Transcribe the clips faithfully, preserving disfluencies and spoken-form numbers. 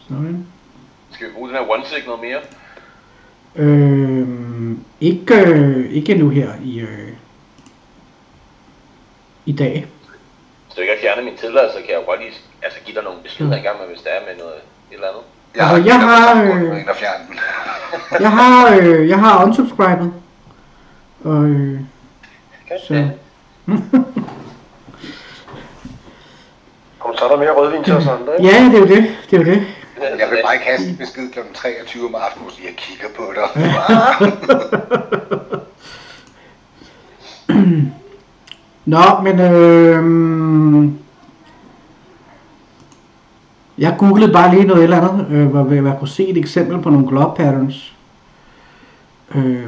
Sådan. Skal vi bruge den her one-sig noget mere? Øh, ikke, øh, ikke nu her i, øh, i dag. Hvis du ikke har fjernet min tilladelse, kan jeg jo godt lige altså, give dig nogle beskeder Mm. engang med, hvis der er med noget et eller andet. Jeg Altså, jeg har, øh... øh, ind og fjerne den. jeg har, øh, jeg har unsubscribet. Og, øh, så. Kom, så er der mere rødvin til os andre, ikke? Ja, det er jo det. Det er jo det. Jeg vil bare ikke kaste en besked klokken treogtyve om aftenen, og sige, jeg kigger på dig. Nå, men øh, jeg googlede bare lige noget eller andet, øh, hvor jeg kunne se et eksempel på nogle glob patterns. Øh,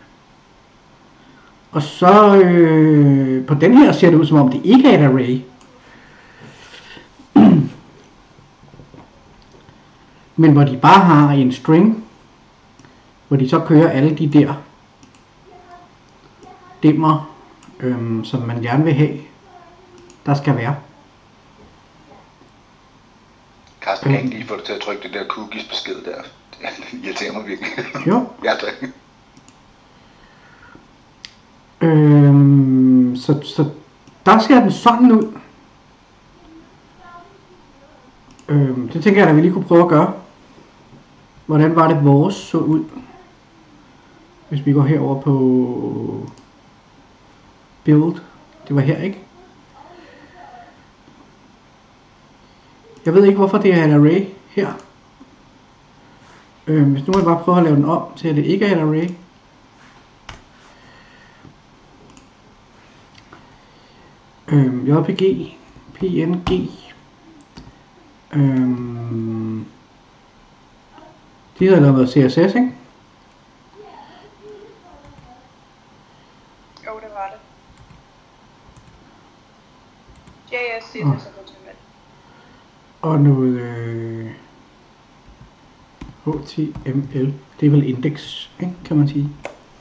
og så øh, på den her ser det ud som om det ikke er et array. Men hvor de bare har en string, hvor de så kører alle de der dimmer, øhm, som man gerne vil have, der skal være. Carsten, kan ikke lige få dig til at trykke det der cookies besked der. Det irriterer mig virkelig. Jo. Ja, tak. Øhm, så, så der ser den sådan ud. Øhm, det tænker jeg, at vi lige kunne prøve at gøre. Hvordan var det vores så ud? Hvis vi går herover på build. Det var her, ikke? Jeg ved ikke, hvorfor det er et array her. Øhm, hvis nu må jeg bare prøve at lave den om til, at det ikke er et array. Øhm, J P G, P N G. Øhm, de havde lavet noget C S S, ikke? Jo, det var det. J S, C S S og H T M L. Og noget øh, H T M L. Det er vel index, ikke? Kan man sige.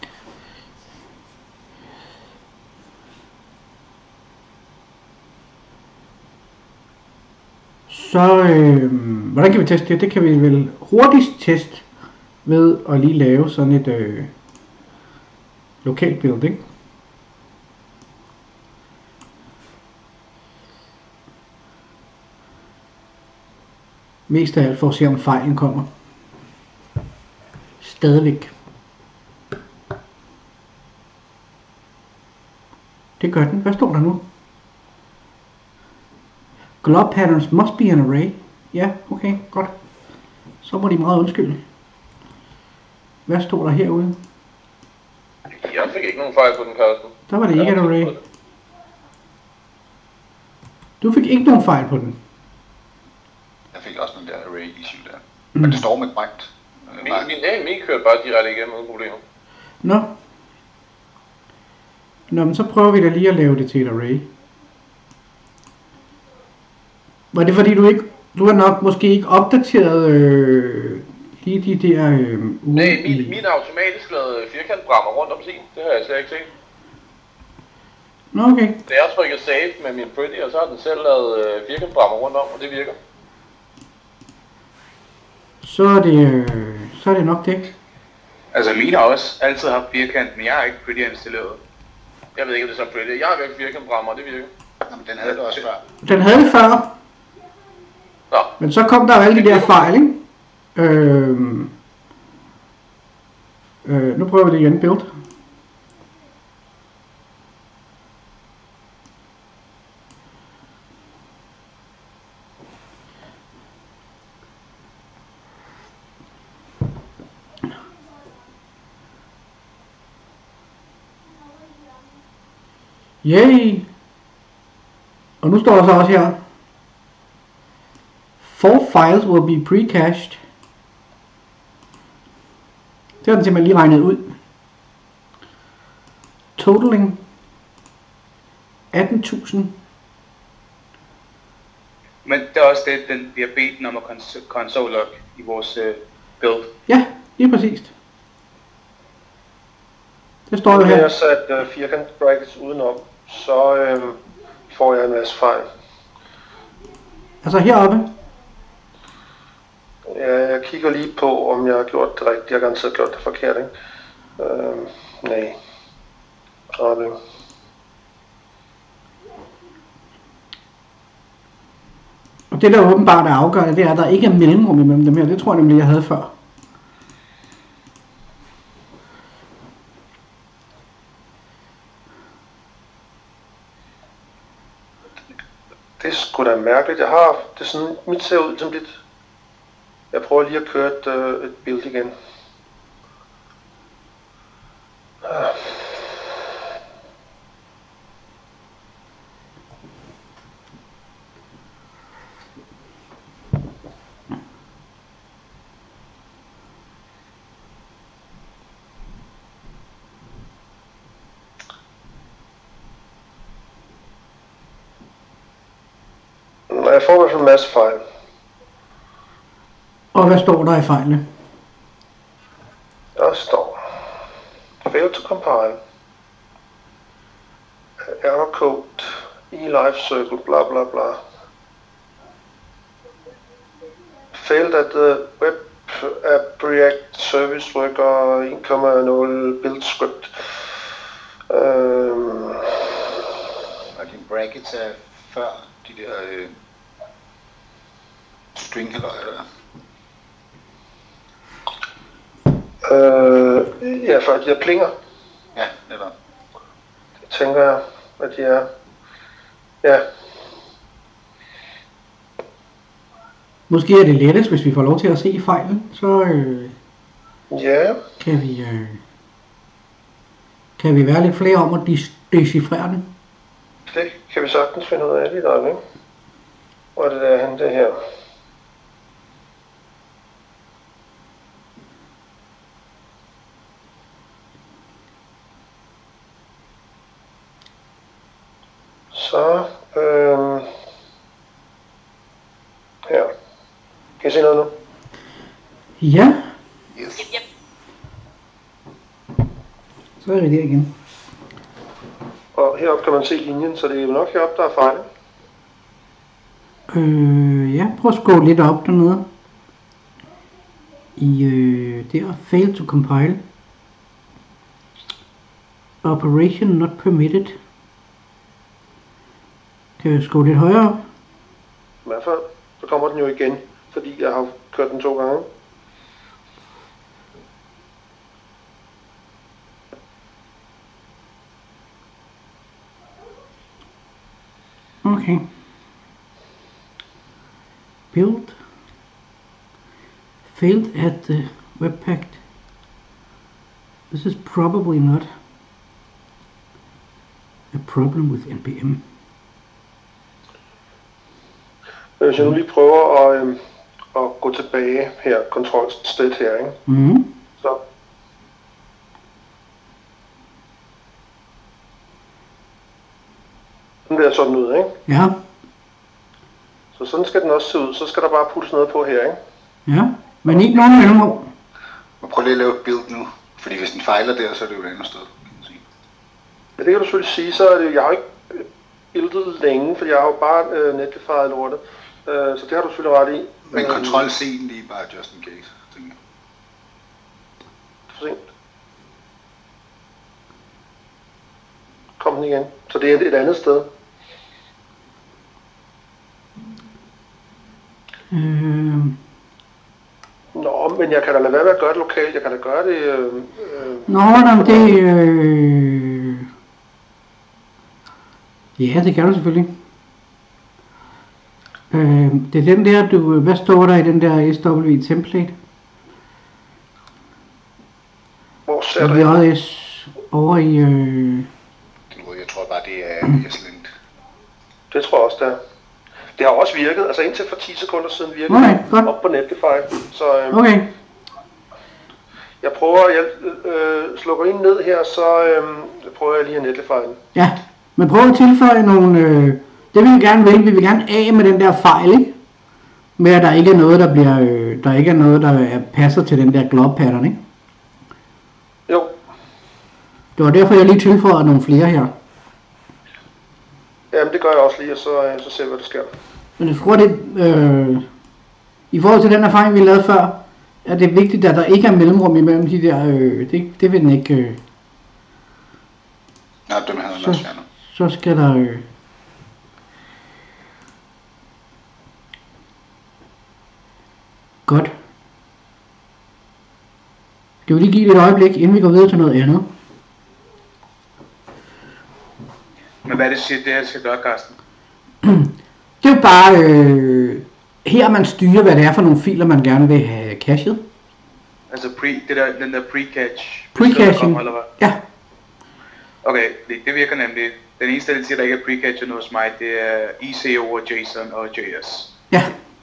Så øh, hvordan kan vi teste det? Det kan vi vel hurtigst teste ved at lige lave sådan et øh, lokalt build, ikke? Mest af alt for at se om fejlen kommer. Stadigvæk. Det gør den. Hvad står der nu? Glob patterns must be an array. Ja, okay, godt. Så må de meget undskylde. Hvad stod der herude? Jeg fik ikke nogen fejl på den, Carsten. Der var det ikke et array. Du fik ikke nogen fejl på den. Jeg fik også den der array issue der. Mm. Men det står med korrekt. Min, min A M I kørte bare direkte igennem uden problemer. Nå. Nå, men så prøver vi da lige at lave det til et array. Var det fordi du ikke, du har nok måske ikke opdateret øh, lige de der øh, ude Nej, min, i... min automatisk lavede firkantbrammer rundt om sin. Det har jeg slet ikke set. Nå, okay. Da jeg trykker save med min pretty, og så har den selv lavet øh, firkantbrammer rundt om, og det virker. Så er det, øh, så er det nok det. Altså mine har også altid haft firkant, men jeg har ikke pretty installeret. Jeg ved ikke, om det er så pretty. Jeg har været firkantbrammer, og det virker. Jamen, den havde du også før. Den havde det før. Nå. Men så kom der jo alle de der fejl, ikke? Øh, øh, nu prøver vi det igen, build. Yay! Og nu står der så også her. Four files will be pre-cached. Det har den simpelthen lige regnet ud. Totaling atten tusind. Men det er også det, den vi har bedt den om at kons- console log i vores øh, build. Ja, lige præcist. Det står jo Når her. jeg sat uh, firkant brackets udenom, så øh, får jeg en masse fejl. Altså heroppe. jeg kigger lige på, om jeg har gjort det rigtigt. Jeg har garanteret gjort det forkert, ikke? Øh, nej. Så det. Og det der åbenbart er afgørende, det er, at der ikke er mellemrum imellem dem her. Det tror jeg nemlig, jeg havde før. Det er sgu da mærkeligt. Jeg har det sådan, mit ser ud som lidt. Jeg prøver lige at køre et, øh, et build igen. Jeg får i hvert fald en masse fejl. Og hvad står der i fejlene? Der står fail to compile, error code, e-life circle, bla bla bla. Failed at the web app react service worker en komma nul build script. Øhm, Og dine brackets er før de der øh, string halløjer der. øh, ja, for de her plinger, Ja, netop. det tænker jeg, at de er. Ja, Måske er det lettest, hvis vi får lov til at se fejlen, så øh, ja, kan vi øh, kan vi være lidt flere om at dis- decifrere den. det kan vi sagtens finde ud af lige der, ikke? Hvor er det der henne, det her? Så, øhm, her. Kan I se noget nu? Ja, Yes. Yep, yep. så er det der igen. Og heroppe kan man se linjen, så det er jo nok heroppe, der er fejl. Øh, ja, prøv at skåle lidt op dernede. I øh, der, fail to compile. Operation not permitted. Kan jeg skåle lidt højere op? I hvert fald, så kommer den jo igen, fordi jeg har kørt den to gange. Okay. Build. Failed at the webpack. This is probably not a problem with N P M. Hvis jeg nu lige prøver at, øhm, at gå tilbage her, control state her, ikke? Mm. Så. Den der sådan ud, ikke? Ja, Så sådan skal den også se ud. Så skal der bare puttes noget på her, ikke? ja. Men ikke nogen mellemrum. Men prøv lige at lave et build nu. Fordi hvis den fejler der, så er det jo et andet sted. Kan man sige. Ja, det kan du selvfølgelig sige. Så er det, jeg har ikke øh, buildet længe, for jeg har jo bare øh, netlifyet lortet. Øh, så det har du selvfølgelig ret i. Men Øh, kontrol C lige bare just in case, tænker jeg. For sent. Kom den igen. Så det er et andet sted. Øh, Nå, men jeg kan da lade være med at gøre det lokalt. Jeg kan da gøre det... Øh, øh, Nå, jamen det... Øh... Ja, det kan du selvfølgelig. Øh, det er den der, du... Hvad står der i den der S W template? hvor ser du hen? W S over i... Øh... Det ved jeg, jeg tror bare, det er S-lint. Det tror jeg også, det er. Det har også virket. Altså indtil for ti sekunder siden virkede Okay, det godt. op på Netlify. Så øh, Okay. jeg prøver... Jeg øh, slukker ind ned her, så øh, prøver jeg lige at Netlify den. Ja, men prøv at tilføje nogle... Øh... Det vil vi gerne vælge. Vi vil gerne af med den der fejl, ikke? Med at der ikke er noget, der bliver... Øh... Der ikke er noget, der er, passer til den der glob pattern, ikke? Jo, Det var derfor, jeg lige tilføjede nogle flere her. jamen det gør jeg også lige, og så, øh, så ser vi, hvad der sker. Men jeg tror, det... Øh... I forhold til den erfaring, vi lavede før, Ja, det er vigtigt, at der ikke er mellemrum imellem de der, øh, det, det vil den ikke, øh, Nej, dem havde han så, også fjernet. så skal der, øh, godt. Skal vi lige give det et øjeblik, inden vi går videre til noget andet? Men hvad er det siger, det jeg skal gøre, Carsten? Det er jo bare, øh, her man styrer, hvad det er for nogle filer, man gerne vil have cachet. Altså pre, det der, den der pre-catch. Pre-caching. Eller hvad? Ja, Okay, det, det virker nemlig. Den eneste, der siger, der ikke er pre-catcher hos mig, det er I C O og JSON og J S. ja.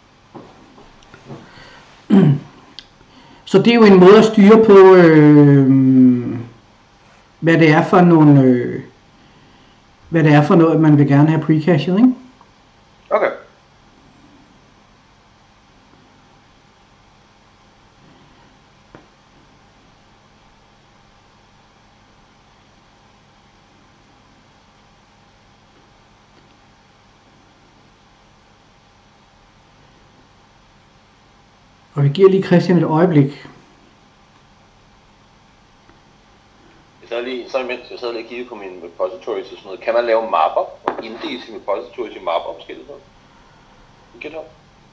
Så det er jo en måde at styre på, øh, hvad det er for nogle, øh, hvad det er for noget, man vil gerne have precachet, ikke? Okay. Og vi giver lige Christian et øjeblik. Jeg sad lige, så imens jeg sad lige og kiggede på mine repositories og sådan noget. Kan man lave mapper og inddele sine repositories i mapper om forskellige noget? GitHub?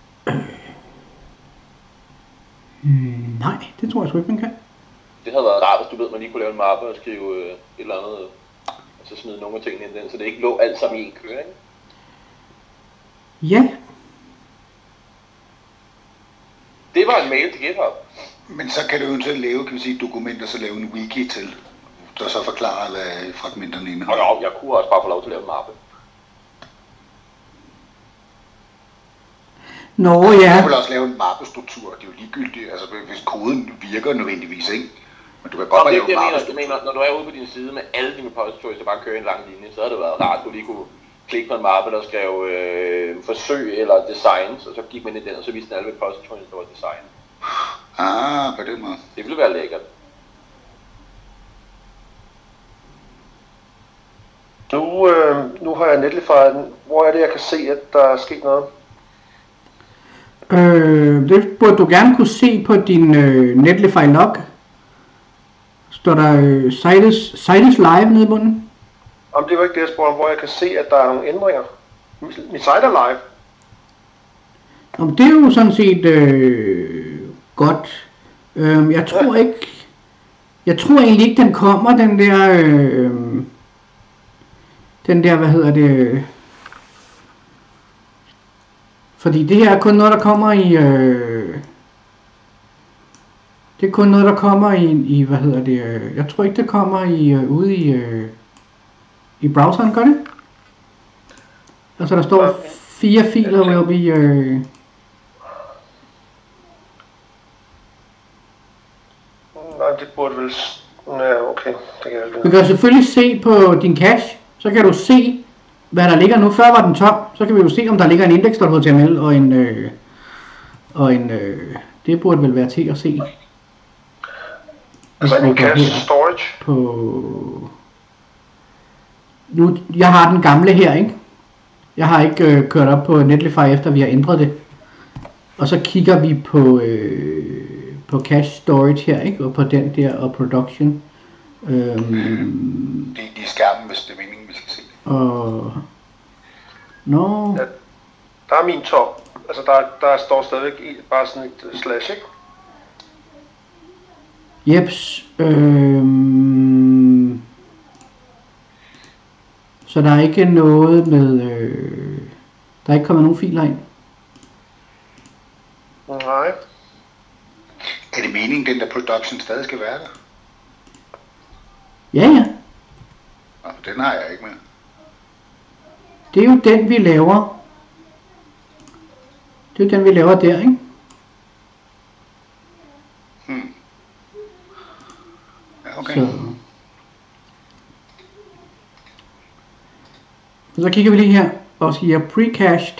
Hmm, nej, det tror jeg sgu ikke, man kan. Det havde været rart, hvis du ved, man lige kunne lave en mappe og skrive øh, et eller andet, øh, og så smide nogle af tingene ind i den, så det ikke lå alt sammen i en køring. Ja, Det var en mail til GitHub. Men så kan du eventuelt lave, kan vi sige, dokumenter, så lave en wiki til, der så forklarer, hvad fragmenterne Og indeholder. jo, jeg kunne også bare få lov til at lave en mappe. nå Du ja, kan også lave en mappestruktur, det er jo ligegyldigt, altså hvis koden virker nødvendigvis, ikke? Men du kan godt Nå, bare det lave er det, en jeg mener, jeg mappestruktur. mener, når du er ude på din side med alle dine repositories, der bare kører en lang linje, så havde det været rart, at du lige kunne klikke på en mappe, der skrev øh, forsøg eller designs, og så gik man ind i den, og så viste den alle repositories, der var design. Ah, på den måde. Det ville være lækkert. Nu, øh, nu har jeg Netlify. Hvor er det, jeg kan se, at der er sket noget? øh, det burde du gerne kunne se på din øh, Netlify log. Står der øh, Citus, Citus Live nede i bunden? Om det var ikke det, jeg spurgte om, hvor jeg kan se, at der er nogle ændringer. Mit site er live. Nå, men det er jo sådan set øh, godt. Øh, jeg tror ikke, jeg tror egentlig ikke, den kommer, den der, øh, den der, hvad hedder det, fordi det her er kun noget, der kommer i, øh, det er kun noget, der kommer i, i hvad hedder det, øh, jeg tror ikke, det kommer i, øh, ude i, øh, i browseren, gør det? Altså der står fire filer will be, øh, Nej, det burde vel... Ja, okay. Det kan jeg du vide. kan selvfølgelig se på din cache, så kan du se, hvad der ligger nu. Før var den tom, så kan vi jo se, om der ligger en index.html og en, øh, og en, øh, det burde vel være til at se. Altså Hvis vi en går cache her storage. på, nu, jeg har den gamle her, ikke? Jeg har ikke øh, kørt op på Netlify, efter vi har ændret det. Og så kigger vi på, øh, på cache storage her, ikke? Og på den der, og production. Øhm, Det er i skærmen, hvis det er meningen, vi skal se det. og... Nå... Ja, der er min top. Altså der, der står stadigvæk i, bare sådan et uh, slash, ikke? Jeps. Øhm, så der er ikke noget med... Øh, der er ikke kommet nogen filer ind. Nej. Er det meningen, den der production stadig skal være der? Ja, ja. Nå, den har jeg ikke med. Det er jo den, vi laver. Det er jo den, vi laver der, ikke? Hmm. Ja, okay. Så. Så kigger vi lige her og siger precached.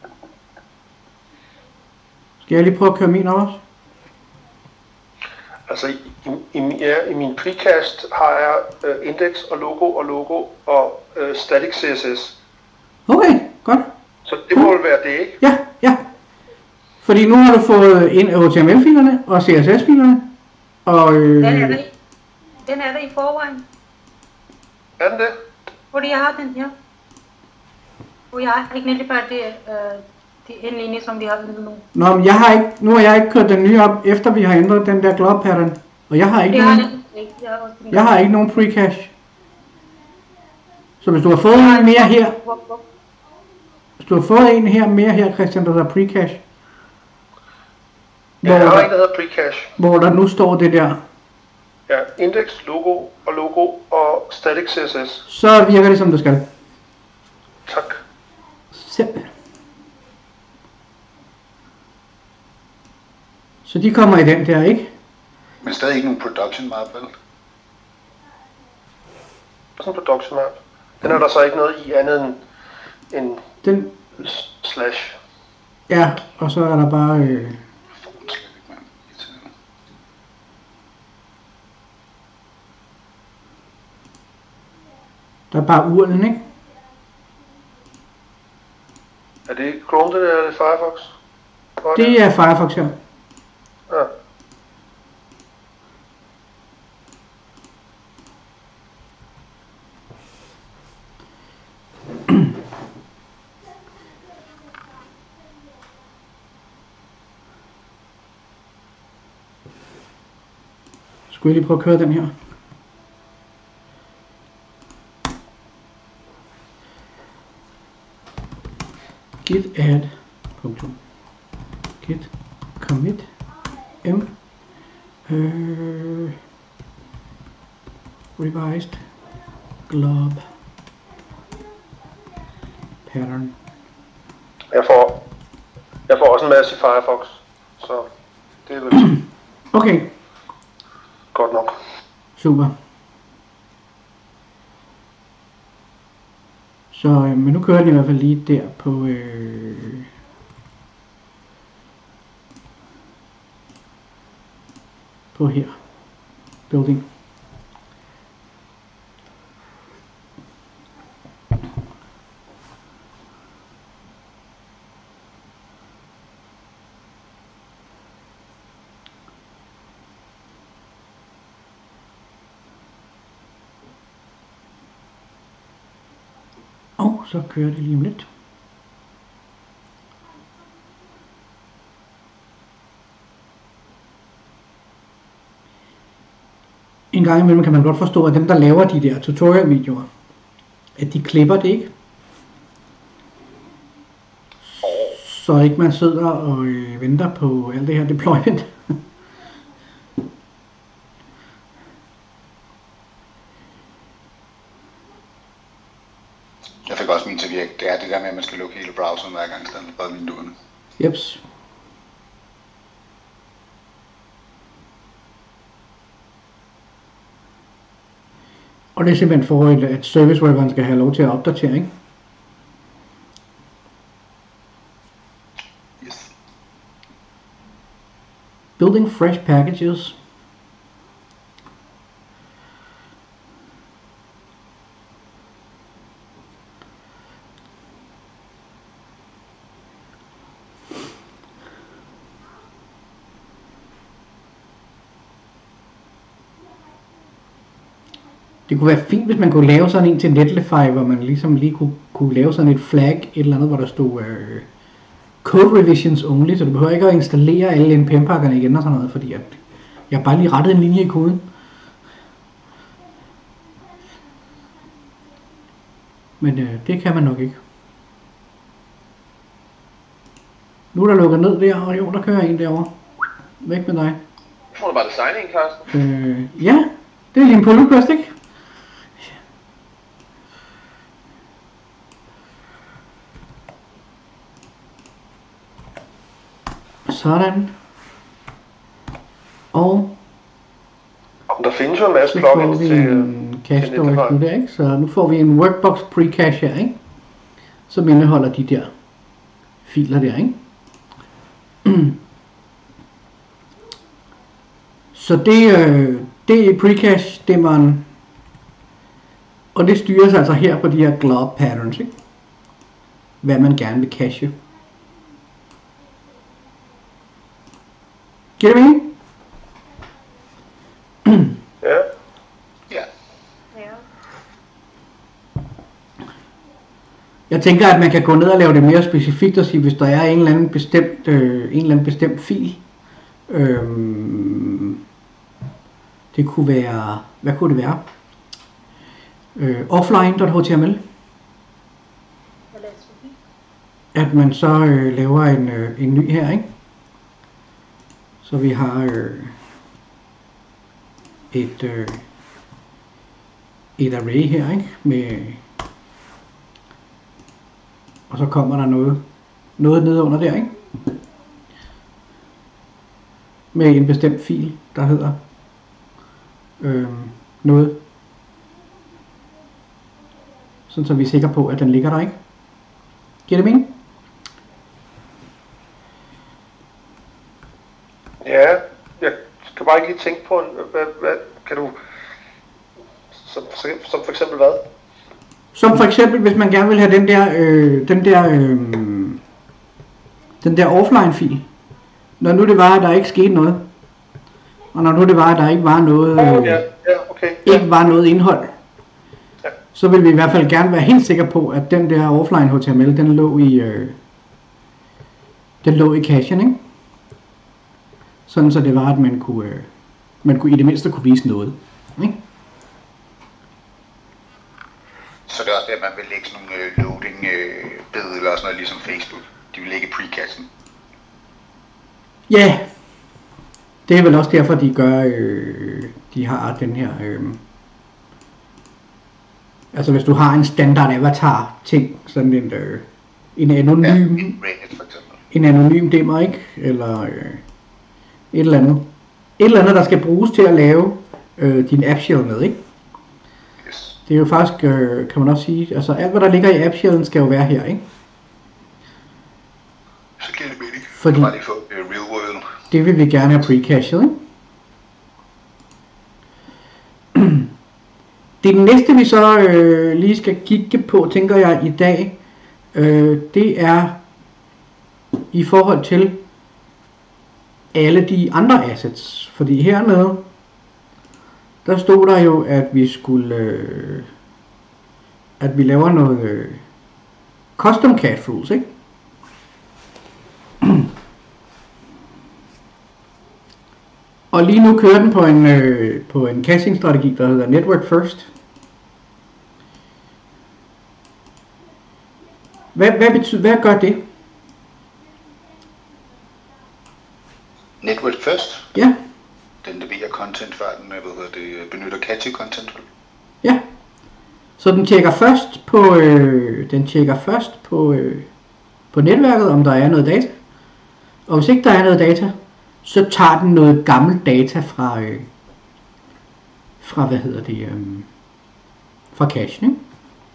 Skal jeg lige prøve at køre min op også? Altså i, i, i, ja, i min precast har jeg uh, index og logo og logo og uh, static C S S. Okay, godt. Så det må vel være det, ikke? Ja, ja. Fordi nu har du fået ind H T M L-filerne og C S S-filerne. Og øh, Den er der i, den er der i forvejen. Er den det? Fordi jeg har den her. Og jeg har ikke nemlig bare det, øh, det en linje, som vi har nu. Nå, men jeg har ikke, nu har jeg ikke kørt den nye op, efter vi har ændret den der glob pattern. Og jeg har ikke Det har nogen, jeg ikke. Jeg har, også den jeg har ikke nogen precache. Så hvis du har fået en mere her, Hvor- hvor- hvis du har fået en her mere her, Christian, der hedder precache, Ja, jeg har en, hvor, der hedder precache. hvor der nu står det der, Ja, index, logo og logo og static C S S. så virker det som det skal. Tak. Simpelthen. Så de kommer i den der, ikke? Men stadig ikke nogen production map, vel? Sådan en production map. Den er der så ikke noget i andet end, end Den, s- slash. ja, og så er der bare, øh, Jeg får den slet ikke, mand. Irriterende. der er bare urlen, ikke? Er det Chrome, det der, eller er det Firefox? Hvor er Det er Firefox her. Ja. Skulle jeg lige prøve at køre den her? Git add punktum git commit m øh, revised glob pattern. Jeg får, jeg får også en masse i Firefox, så det er vel Okay, godt nok. super. Så, øh, men nu kører den i hvert fald lige der på, øh, på her, building. Og så kører det lige om lidt. En gang imellem kan man godt forstå, at dem der laver de der tutorial videoer, at de klipper det ikke. Så ikke man sidder og øh, venter på alt det her deployment. Jeg fik også min til at virke. Det er det der med, at man skal lukke hele browseren hver gang, i stedet for bare vinduerne. Jeps. Og det er simpelthen for, at- at service workeren skal have lov til at opdatere, ikke? Yes. Building fresh packages. Det kunne være fint, hvis man kunne lave sådan en til Netlify, hvor man ligesom lige kunne, kunne lave sådan et flag, et eller andet, hvor der stod øh, code revisions only, så du behøver ikke at installere alle N P M-pakkerne igen og sådan noget, fordi at jeg har bare lige rettet en linje i koden. Men øh, det kan man nok ikke. Nu er der lukket ned der, og jo, der kører en derovre. Væk med dig. Får du bare designing, Carsten? Øh, ja, det er lige en pull request, ikke? Sådan. Og Der findes jo en masse så får plugins vi til, øh, en cache til storage nu Netlify. der, ikke? Så nu får vi en workbox precache her, ikke? Som indeholder de der filer der, ikke? Så det, øh, det er precache, det man, og det styres altså her på de her glob patterns, ikke? Hvad man gerne vil cache. Giver det mening? Ja. Ja. Ja. Jeg tænker, at man kan gå ned og lave det mere specifikt og sige, hvis der er en eller anden bestemt, øh, en eller anden bestemt fil. Øhm, det kunne være, hvad kunne det være? Øh, offline dot h t m l. At man så øh, laver en, øh, en ny her, ikke? Så vi har øh, et, øh, et array her, ikke? Med, og så kommer der noget, noget nede under der, ikke? Med en bestemt fil, der hedder øh, noget. Sådan så vi er sikre på, at den ligger der, ikke? Giver det mening? Ja, jeg kan bare ikke lige tænke på, en, hvad, hvad kan du, som, som for eksempel hvad? Som for eksempel, hvis man gerne vil have den der, øh, den der, øh, den der offline-fil. Når nu det var, at der ikke skete noget. Og når nu det var, at der ikke var noget, øh, Oh, ja, ja, okay. ikke var noget indhold. Ja. Så vil vi i hvert fald gerne være helt sikre på, at den der offline H T M L, den lå i, øh, den lå i cachen, ikke? Sådan så det var, at man kunne, øh, man kunne i det mindste kunne vise noget, ikke? Så det er også det, at man vil lægge sådan nogle øh, loading øh, billeder eller sådan noget, ligesom Facebook. De vil lægge precachen. Ja, det er vel også derfor, de gør, øh, de har den her, øh, altså hvis du har en standard avatar ting, sådan en, øh, en anonym, Ja, en Reddit for eksempel. en anonym dimmer, ikke? Eller øh, et eller andet. Et eller andet, der skal bruges til at lave øh, din app shell med, ikke? Yes. Det er jo faktisk, øh, kan man også sige, altså alt hvad der ligger i app shellen skal jo være her, ikke? Så giver det mening. Fordi- Bare lige få uh, real world. Det vil vi gerne have precachet, ikke? Det næste vi så øh, lige skal kigge på, tænker jeg i dag, øh, det er i forhold til alle de andre assets. Fordi hernede, der stod der jo, at vi skulle, øh, at vi laver noget øh, custom cache rules, ikke? Og lige nu kører den på en, øh, på en caching strategi, der hedder Network First. Hvad, hvad, betyder, hvad gør det? Network first. Ja, Den leverer content, før den øh, hvad hedder det, benytter cache content. ja. Så den tjekker først på, øh, den tjekker først på, øh, på netværket, om der er noget data. Og hvis ikke der er noget data, så tager den noget gammelt data fra, øh, fra hvad hedder det, øh, fra cachen, ikke?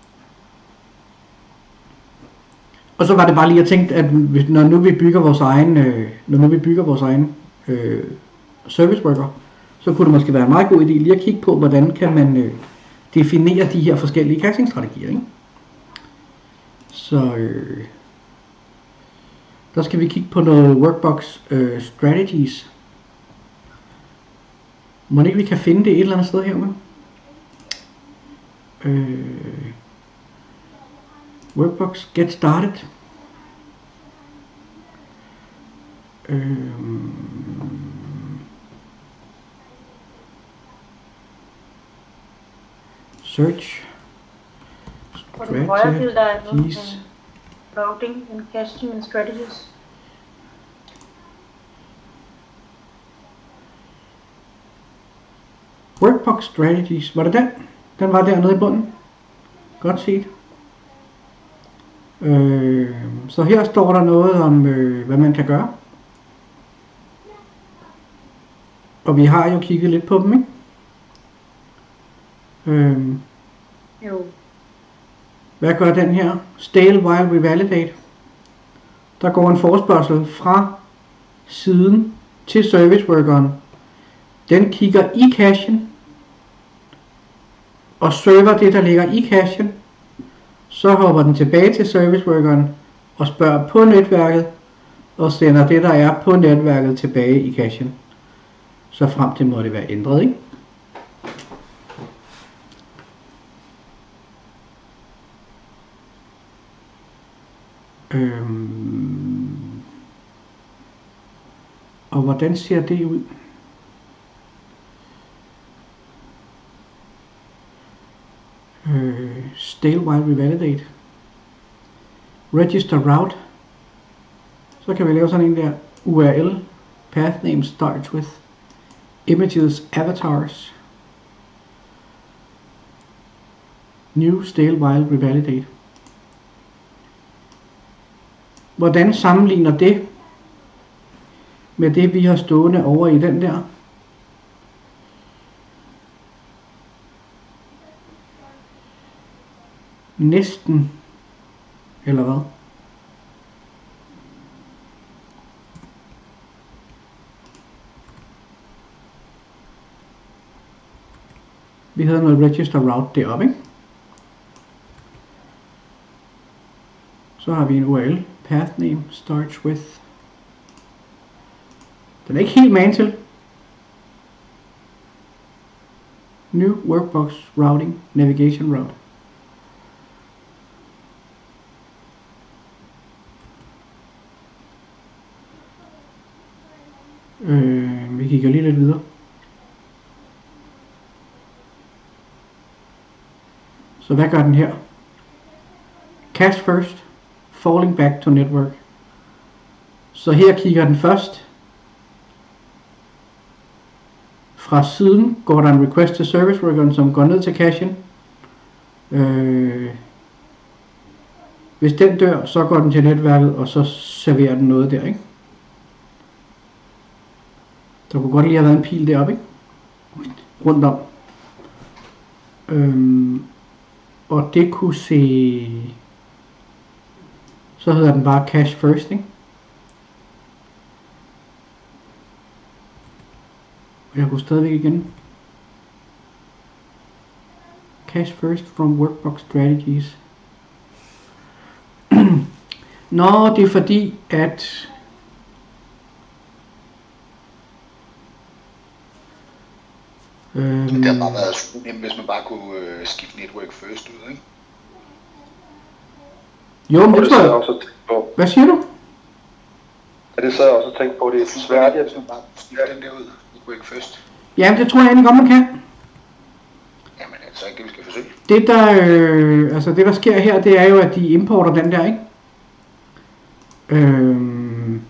Og så var det bare lige at tænke, at hvis, når nu vi bygger vores egen, øh, når nu vi bygger vores egen øh, service worker, så kunne det måske være en meget god idé lige at kigge på, hvordan kan man øh, definere de her forskellige caching-strategier, ikke? Så øh, der skal vi kigge på noget workbox øh, strategies. Må ikke vi kan finde det et eller andet sted herude? Øh, workbox get started. Øh, search. På den højre side, der er noget Strategies. om routing and caching and strategies. Workbox strategies. Var det den? Den var dernede i bunden. Godt set. Øh, så her står der noget om, øh, hvad man kan gøre. Og vi har jo kigget lidt på dem, ikke? Øh, Jo. hvad gør den her? Stale while we validate. Der går en forespørgsel fra siden til serviceworkeren Den kigger i cachen og server det, der ligger i cachen. Så hopper den tilbage til service workeren og spørger på netværket og sender det, der er på netværket, tilbage i cachen. Så frem til må det være ændret, ikke? Øhm. Og hvordan ser det ud? Øh, stale while revalidate. Register route. Så kan vi lave sådan en der U R L. Path name starts with images avatars. New stale while revalidate. Hvordan sammenligner det med det, vi har stående over i den der? Næsten. Eller hvad? Vi havde noget register route deroppe, ikke? Så har vi en U R L. Path name starts with. Den er ikke helt man til. New workbox routing navigation route. Øh, vi kigger lige lidt videre. Så hvad gør den her? Cache first, falling back to network. Så her kigger den først. Fra siden går der en request til service workeren, som går ned til cachen. Øh, hvis den dør, så går den til netværket, og så serverer den noget der, ikke? Der kunne godt lige have været en pil deroppe, ikke? Rundt om. Øhm, og det kunne se... Så hedder den bare cache first, ikke? Og jeg kunne stadigvæk igen. Cache first from workbox strategies. Nå, det er fordi, at... Det har bare været super nemt, hvis man bare kunne øh, skifte network first ud, ikke? Jo, men Og det det tror sad jeg jeg. også og tænkte på. Hvad siger du? Ja, det sad jeg også og tænkte på. Det er svært, Hvis man bare skifte den der ud, network first. Jamen, det tror jeg egentlig godt, man kan. Jamen, er det så ikke det, vi skal forsøge? Det der, øh, altså det der sker her, det er jo, at de importer den der, ikke? Øhm,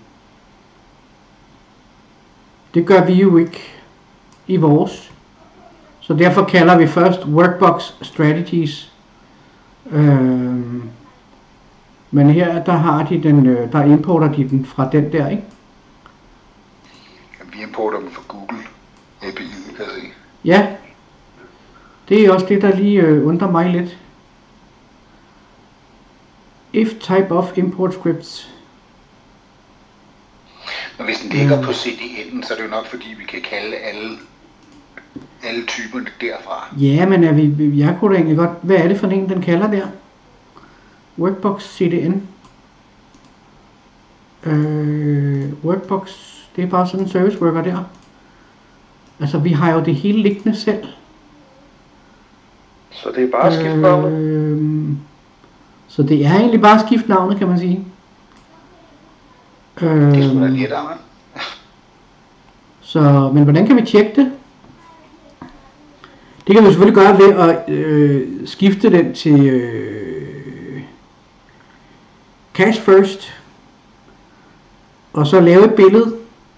det gør vi jo ikke i vores. Så derfor kalder vi først workbox strategies. Øhm, men her, der har de den, øh, der importer de den fra den der, ikke? Jamen, vi importer dem fra Google A P I, kan jeg se. Ja. Det er også det, der lige øh, undrer mig lidt. If type of import scripts. Men hvis den ligger på C D N'en, så er det jo nok fordi, vi kan kalde alle, alle typerne derfra. Ja, men er vi, jeg kunne da egentlig godt... Hvad er det for en, den kalder der? Workbox C D N. Øh, workbox, det er bare sådan en service worker der. Altså, vi har jo det hele liggende selv. Så det er bare at skifte navnet. Øh, så det er egentlig bare at skifte navnet, kan man sige. Øh, Det skulle da lidt af, Så, men hvordan kan vi tjekke det? Det kan vi selvfølgelig gøre ved at øh, skifte den til øh, cache first, og så lave et billede,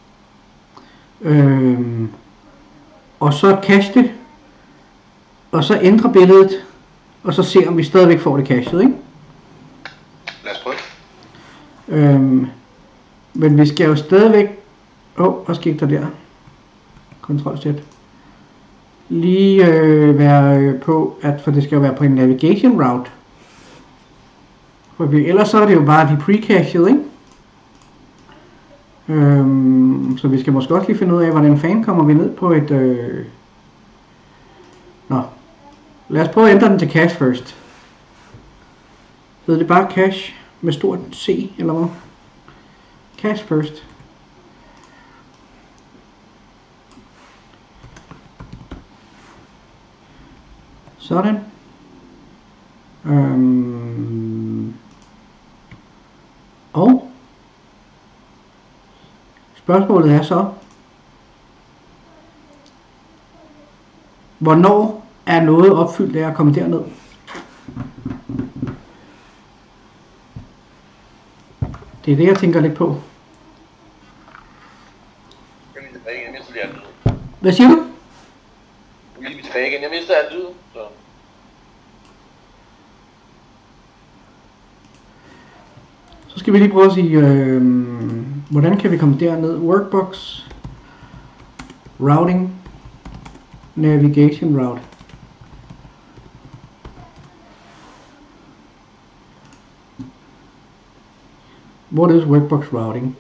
øh, og så cache det, og så ændre billedet, og så se om vi stadigvæk får det cachet, ikke? Lad os prøve. Øh, men vi skal jo stadigvæk... Åh, oh, hvad skete der der? Kontrol-Z. Lige øh, være øh, på, at for det skal jo være på en navigation route. For vi, ellers så er det jo bare de pre-cached, ikke? Øhm, så vi skal måske også lige finde ud af, hvordan fanden kommer vi ned på et... Øh... Nå. Lad os prøve at ændre den til cash first. Så det er bare cash med stort C, eller hvad? Cash first. Sådan. Øhm. Og spørgsmålet er så, hvornår er noget opfyldt af at komme derned? Det er det, jeg tænker lidt på. Hvad siger du? Jeg vil tilbage igen. Jeg mistede alt lyden. Så. Så skal vi lige prøve at sige, øh, hvordan kan vi komme derned? Workbox, routing, navigation route. What is workbox routing?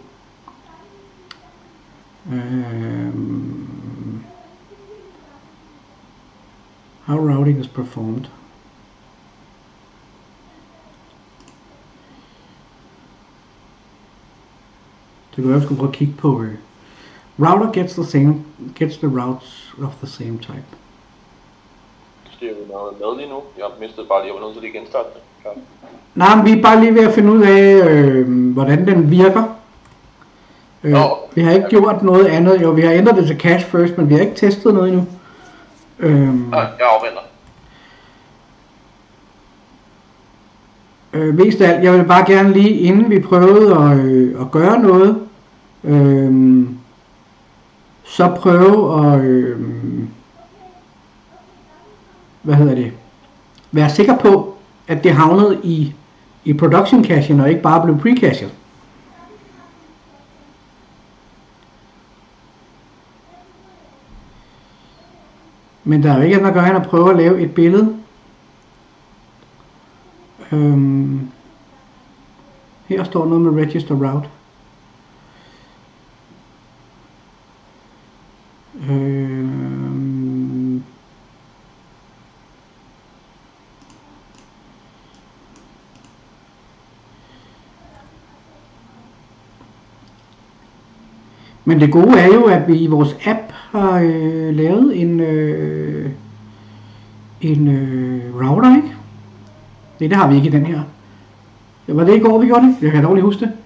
Um, how routing is performed. Det kan være, at jeg skulle prøve at kigge på. Uh, router gets the same, gets the routes of the same type. Styrer vi noget med lige nu? Jeg har mistet bare lige, jeg var nødt til at genstarte det. Klar. Nej, men vi er bare lige ved at finde ud af, øh, hvordan den virker. Øh, Nå, vi har ikke gjort noget andet. Jo, vi har ændret det til cash first, men vi har ikke testet noget endnu. Øh, Nej, jeg afventer. øh, mest af alt, jeg vil bare gerne lige, inden vi prøvede at, øh, at gøre noget, øh, så prøve at, øh, hvad hedder det, være sikker på, at det havnede i, i production cachen og ikke bare blev precachet. Men der er jo ikke andet at gøre end at prøve at lave et billede. Øhm, her står noget med register route. Øhm, Men det gode er jo, at vi i vores app har øh, lavet en, øh, en øh, router, ikke? Det, det har vi ikke i den her. Var det i går, vi gjorde det? Jeg kan dog lige huske det.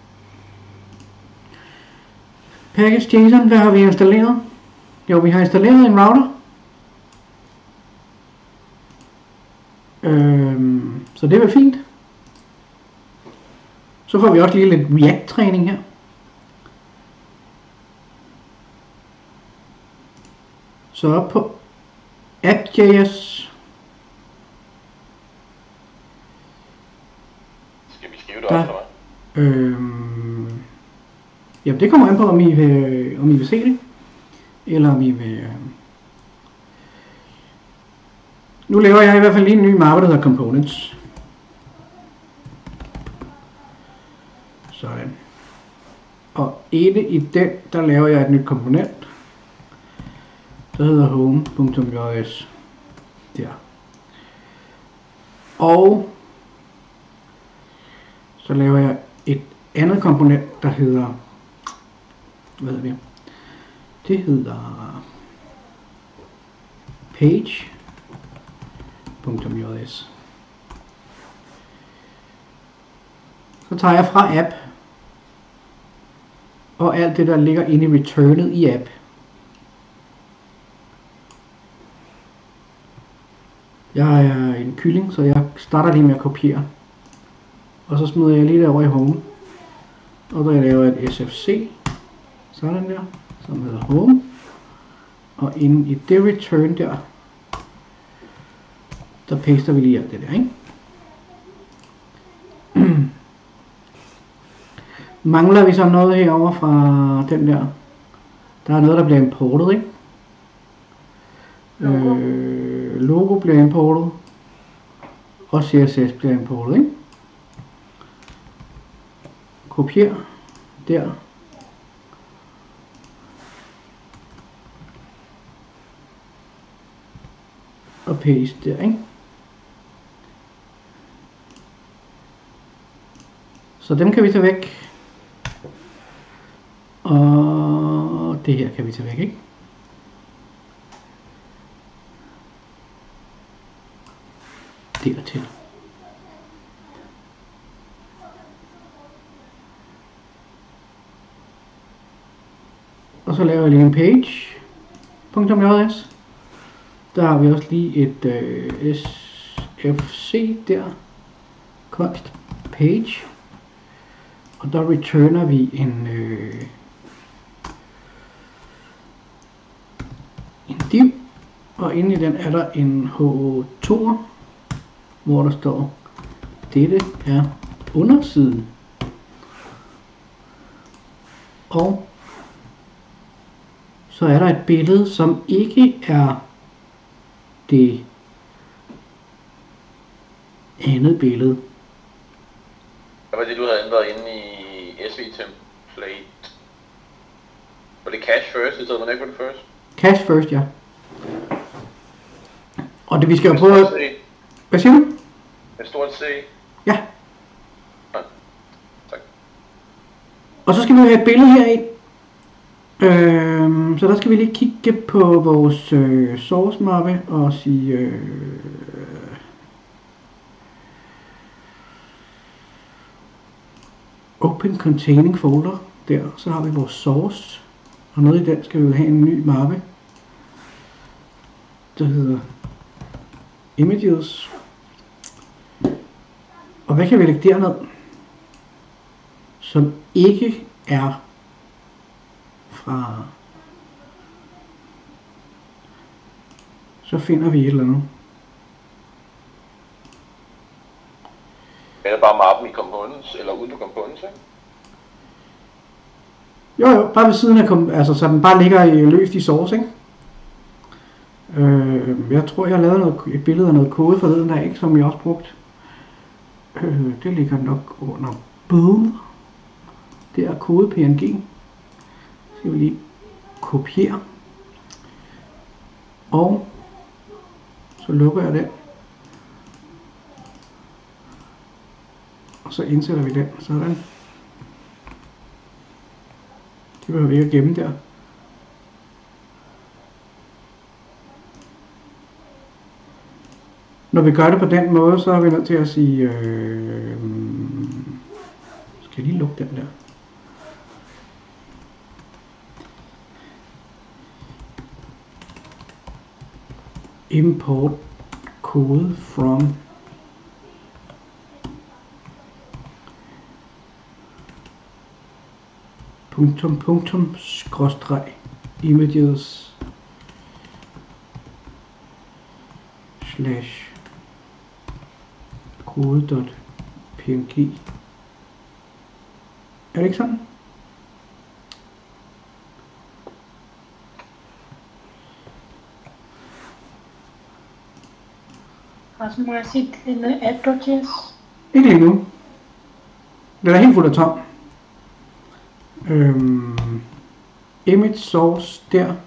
Package JSON, hvad har vi installeret? Jo, vi har installeret en router. Øhm, så det er vel fint. Så får vi også lige lidt React-træning her. Så op på app.js. Skal vi skrive det også, eller hvad? Øhm, jamen det kommer an på, om I vil, om I vil se det. Eller om I vil... Øh... Nu laver jeg i hvert fald lige en ny mappe, der hedder Components. Sådan. Og inde i den, der laver jeg et nyt komponent. Der hedder home.js. Der. Og så laver jeg et andet komponent, der hedder, hvad hedder det? Det hedder page.js. Så tager jeg fra app og alt det, der ligger inde i returnet i app. Jeg er en kylling, så jeg starter lige med at kopiere. Og så smider jeg lige derovre i home. Og så laver jeg et S F C. Sådan der. Som hedder home. Og inde i det return der, der paster vi lige alt det der, ikke? Mangler vi så noget herover fra den der? Der er noget, der bliver importet, ikke? Logo, øh, logo bliver importet. Og C S S bliver importet, ikke? Kopier. Der. og paste der, ikke? Så dem kan vi tage væk. Og det her kan vi tage væk, ikke? Dertil. Og så laver jeg lige en page. .js. Der har vi også lige et øh, S F C der. Const page. Og der returner vi en øh, en div. Og inde i den er der en H to, hvor der står, dette er undersiden. Og så er der et billede, som ikke er det andet billede. Hvad var det, du havde ændret inde i S V template? Var det cache first, i stedet for network first? Cache first, ja. Og det vi skal jo prøve at... Hvad siger du? Med stort C? Ja. Ja. Tak. Og så skal vi have et billede her i. Øhm, så der skal vi lige kigge på vores øh, source mappe og sige... Øh, Open containing folder. Der, så har vi vores source. Og nede i den skal vi have en ny mappe. Der hedder images. Og hvad kan vi lægge derned? Som ikke er fra... Så finder vi et eller andet. Er det bare mappen i components, eller uden på components, ikke? Jo jo, bare ved siden af, altså så den bare ligger i, løst i source, ikke? Øh, jeg tror jeg har lavet noget, et billede af noget kode forleden der, ikke, som jeg også brugt. Øh, det ligger nok under boom. Det er kode P N G. Så skal vi lige kopiere. Og så lukker jeg den. Og så indsætter vi den. Sådan. Det behøver vi ikke at gemme der. Når vi gør det på den måde, så er vi nødt til at sige... Øh, skal jeg lige lukke den der? Import code from punktum punktum skråstreg images slash kode.png. Er det ikke sådan? Og så må jeg sige, det er app.js. Ikke lige nu. Den er helt fuld af tom. Øhm, image source der.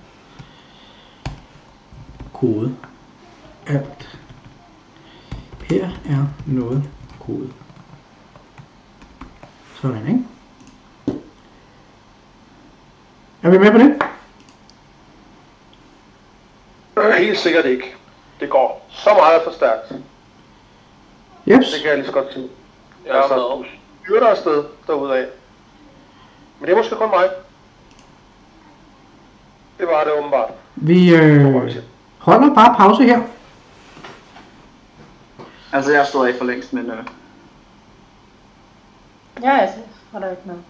Kode. Alt. Her er noget kode. Sådan, ikke? Er vi med på det? Øh, helt sikkert ikke. Det går så meget for stærkt. Yes. Det kan jeg lige så godt sige. Jeg Altså, er du med. styrer dig afsted derudad. Men det er måske kun mig. Det var det åbenbart. Vi øh, holder bare pause her. Altså, jeg står af for længst, men... Øh... Ja, altså, var der ikke noget.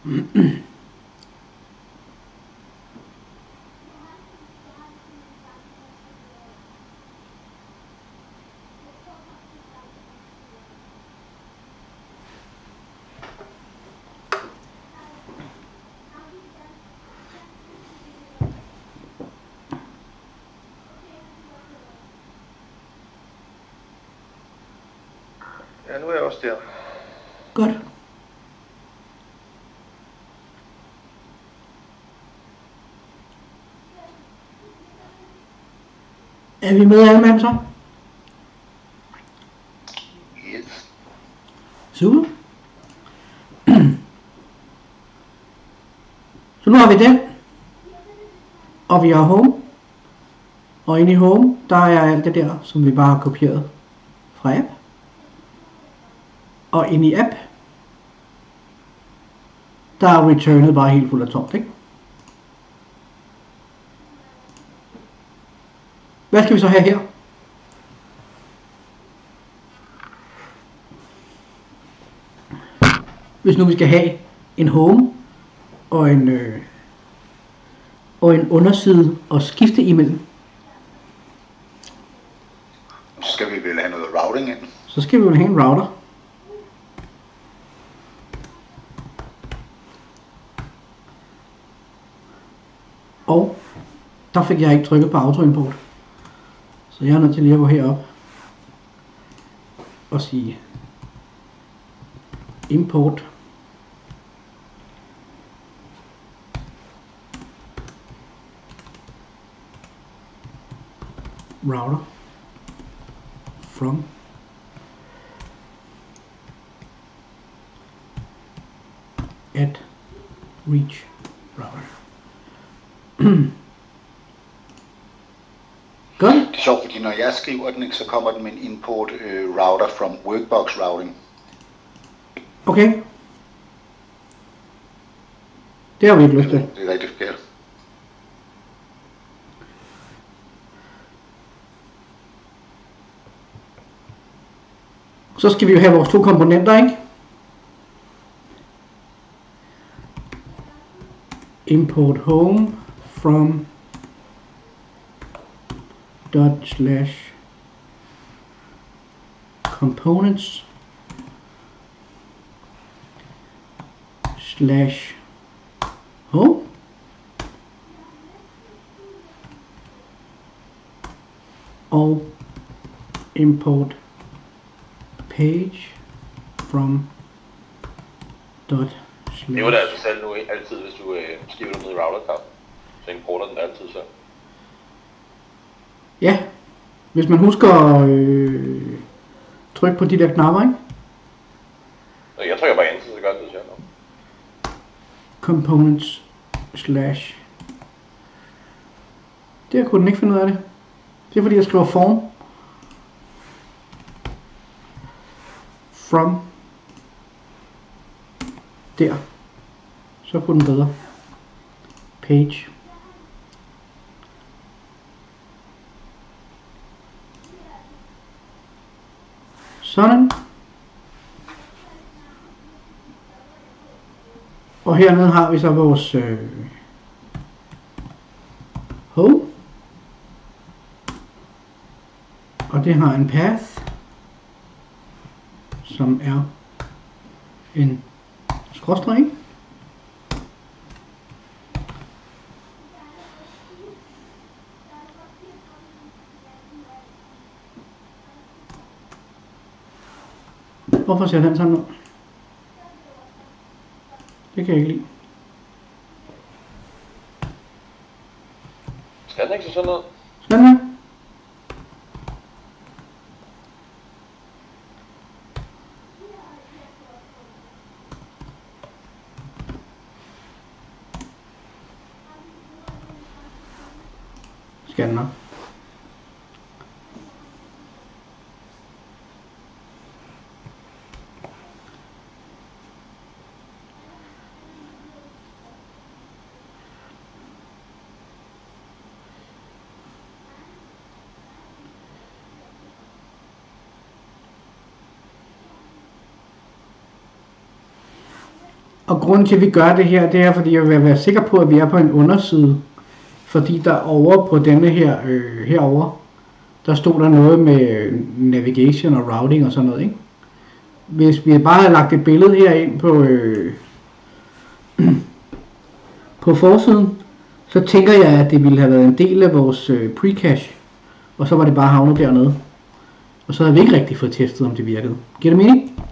Ja, nu er jeg også der. Godt. Er vi med alle mand så? Yes. Super. Så nu har vi den. Og vi har home. Og inde i home, der er alt det der, som vi bare har kopieret fra app. Og inde i app, der er returnet bare helt fuld af tomt, ikke? Hvad skal vi så have her? Hvis nu vi skal have en home og en, øh, og en underside og skifte imellem, Så skal vi vel have noget routing ind. så skal vi jo have en router. Og der fik jeg ikke trykket på autoimport. Så jeg er nødt til lige at gå herop og sige import router from at reach router. Godt. Det er sjovt, fordi når jeg skriver den, ikke, så kommer den med en import øh, router from workbox routing. Okay. Det har vi ikke lyst til. Det er rigtig forkert. Så skal vi jo have vores to komponenter, ikke? Import home from dot slash components slash home og import page from dot slash. Det var det altså selv nu ikke altid, hvis du øh, skriver det ned i routerkamp. Så importer den altid selv. Ja, hvis man husker øh, tryk på de der knapper, ikke? Jeg trykker bare enter, så gør det selv. Components slash. Der kunne den ikke finde ud af det. Det er fordi jeg skriver form. From. Der. Så kunne den bedre. Page. Sådan. Og hernede har vi så vores øh, home. Og det har en path, som er en skråstreg. Hvorfor ser den sådan ud? Det kan jeg ikke lide. Skal den ikke se sådan ud? Skal den her? Skal den nok? Og grunden til, at vi gør det her, det er, fordi jeg vil være sikker på, at vi er på en underside. Fordi der over på denne her, øh, herover, der stod der noget med navigation og routing og sådan noget, ikke? Hvis vi bare havde lagt et billede her ind på, øh, på forsiden, så tænker jeg, at det ville have været en del af vores øh, pre-cache. Og så var det bare havnet dernede. Og så havde vi ikke rigtig fået testet, om det virkede. Giver det mening?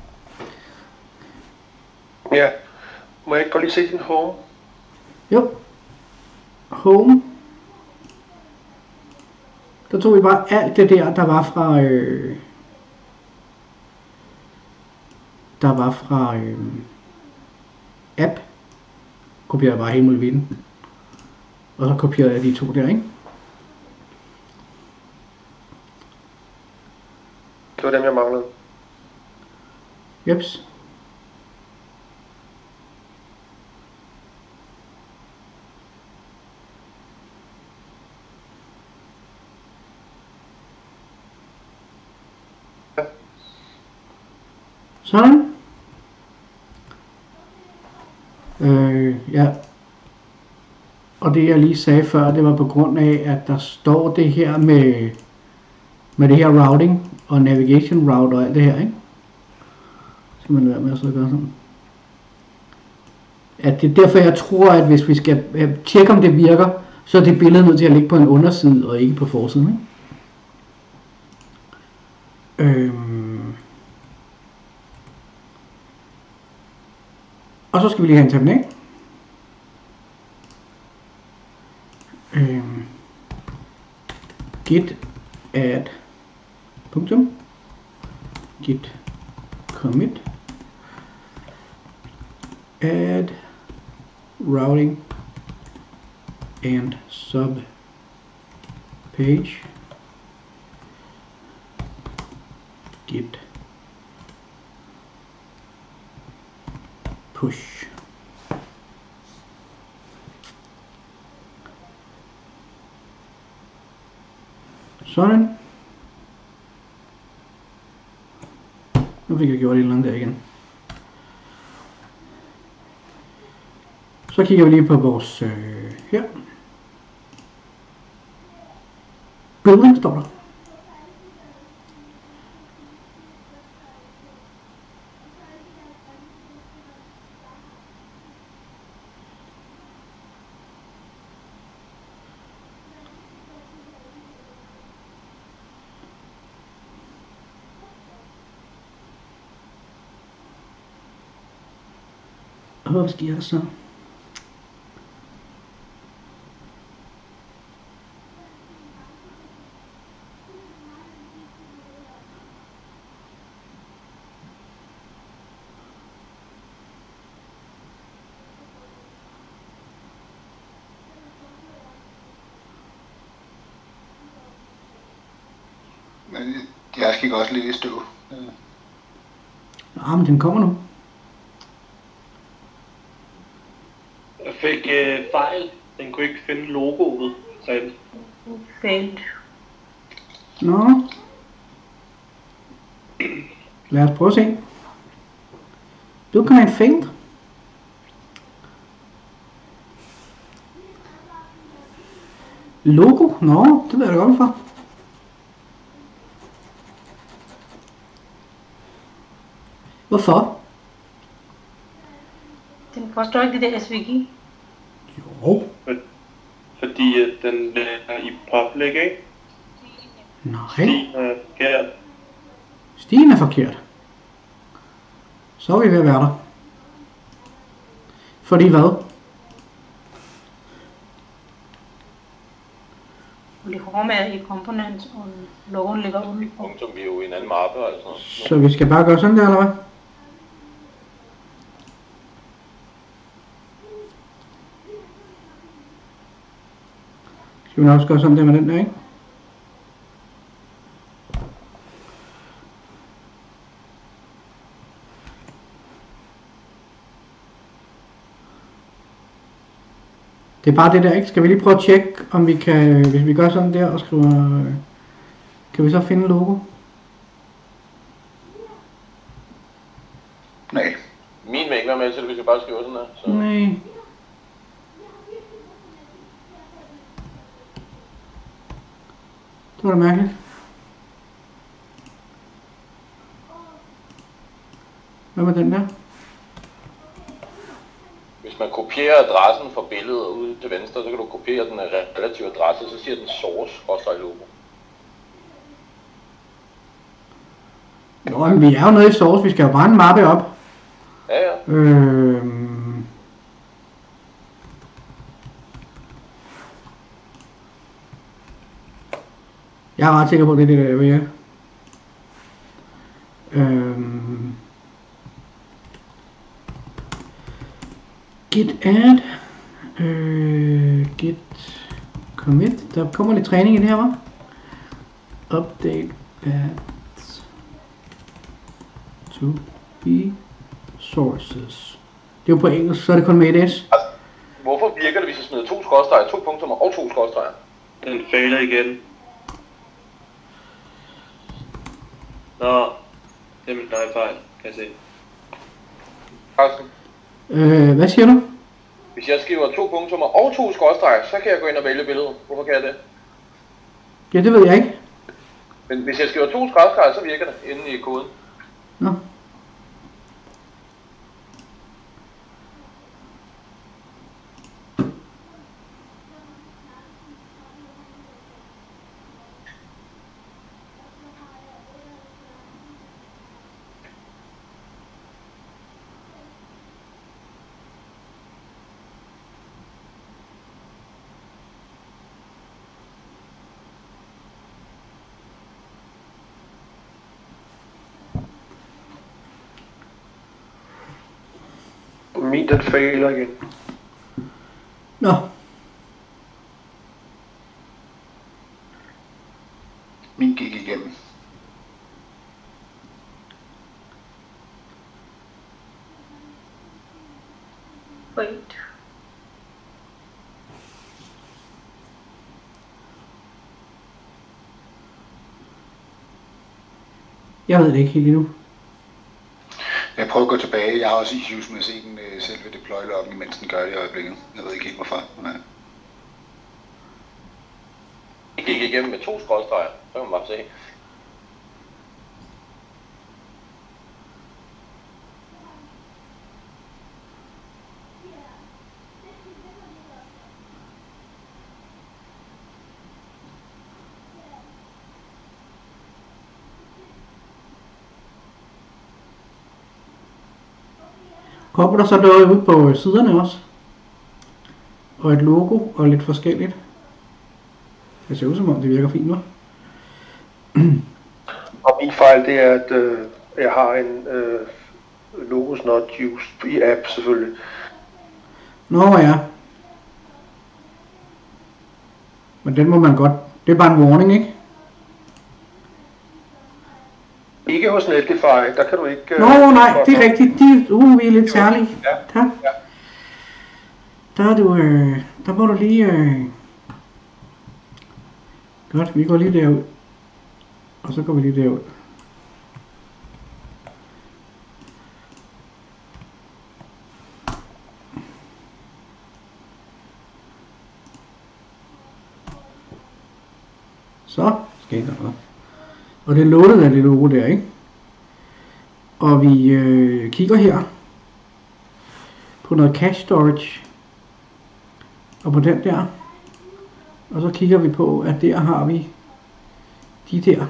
Ja. Må jeg ikke godt lige se din home? Jo. Home. Der tog vi bare alt det der, der var fra... Øh, der var fra... Øh, app. Kopierede bare hele muligheden. Og så kopierede jeg de to der, ikke? Det var dem, jeg manglede. Jeps. Sådan. Øh, ja. Og det jeg lige sagde før, det var på grund af, at der står det her med, med det her routing og navigation route og alt det her, ikke? Så man være med at så gøre sådan. At det er derfor, jeg tror, at hvis vi skal tjekke, om det virker, så er det billede nødt til at ligge på en underside og ikke på forsiden, ikke? Øhm. Og så skal vi lige have en terminal. Øhm. Git add punktum git commit add routing and sub page git push. Sådan. Nu fik jeg gjort et eller andet der igen. Så kigger vi lige på vores øh, her. Building står der. Hvad sker der så? Men jeg skal også lidt i stå. Ja, men den kommer nu. Jeg fik øh, fejl. Den kunne ikke finde logoet selv. Failed. Nå. Lad os prøve at se. Du kan have en failed. Logo? Nå, det ved jeg da godt for. Hvorfor? Den forstår ikke det der S V G. Jo. Fordi at den er i public, ikke? Nej. Stien er forkert. Stien er forkert. Så er vi ved at være der. Fordi hvad? Fordi home er i component, og logoen ligger udenfor. Som vi er jo i en anden mappe, altså. Så vi skal bare gøre sådan der, eller hvad? Skal vi også gøre sådan der med den der, ikke? Det er bare det der, ikke? Skal vi lige prøve at tjekke, om vi kan, hvis vi gør sådan der og skriver, kan vi så finde logo? Nej. Min vil ikke være med til det, hvis jeg bare skriver sådan her. Så. Nej. Det var da mærkeligt. Hvad med den der? Hvis man kopierer adressen fra billedet ud til venstre, så kan du kopiere den relative adresse, så siger den source også i logo. Nå, men vi er jo nede i source, vi skal jo bare en mappe op. Ja, ja. Øhm... Jeg er ret sikker på, at det er det, der jeg vil, ja. Øhm... Git add. Øh... Git commit. Der kommer lidt træning i det her, hva'? Update paths to be sources. Det er jo på engelsk, så er det kun med et S. Altså, hvorfor virker det, hvis jeg smider to skråstreger, to punktummer og to skråstreger? Den fejler igen. Nå, det er min egen fejl, kan jeg se. Carsten, Øh, hvad siger du? hvis jeg skriver to punktummer og to skråstreger, så kan jeg gå ind og vælge billedet. Hvorfor kan jeg det? Ja, det ved jeg ikke. Men hvis jeg skriver to skråstreger, så virker det inde i koden. Nå. Min den fejler igen. Nå. Min gik igennem. Wait. Jeg ved det ikke helt endnu. Jeg prøver at gå tilbage. Jeg har også issues med at se den øh, selve deploy-loggen, mens den gør det i øjeblikket. Jeg ved ikke helt hvorfor. Nej. Jeg gik igennem med to skråstreger, så kan man bare se. Kommer der så noget ud på siderne også? Og et logo og lidt forskelligt. Det ser ud som om det virker fint, hva'? Og min fejl det er, at øh, jeg har en øh, logos not used i app selvfølgelig. Nå ja. Men den må man godt. Det er bare en warning, ikke? Ikke hos Netlify, der kan du ikke... Øh, Nå nej, det er rigtigt. De, uh, vi er lidt særlige. Ja. Tak. Ja. Der er du, øh, der må du lige... Øh... Godt, vi går lige derud. Og så går vi lige derud. Så skal der noget. Og det er loadet af det logo der, ikke? Og vi øh, kigger her på noget cache storage. Og på den der. Og så kigger vi på, at der har vi de der.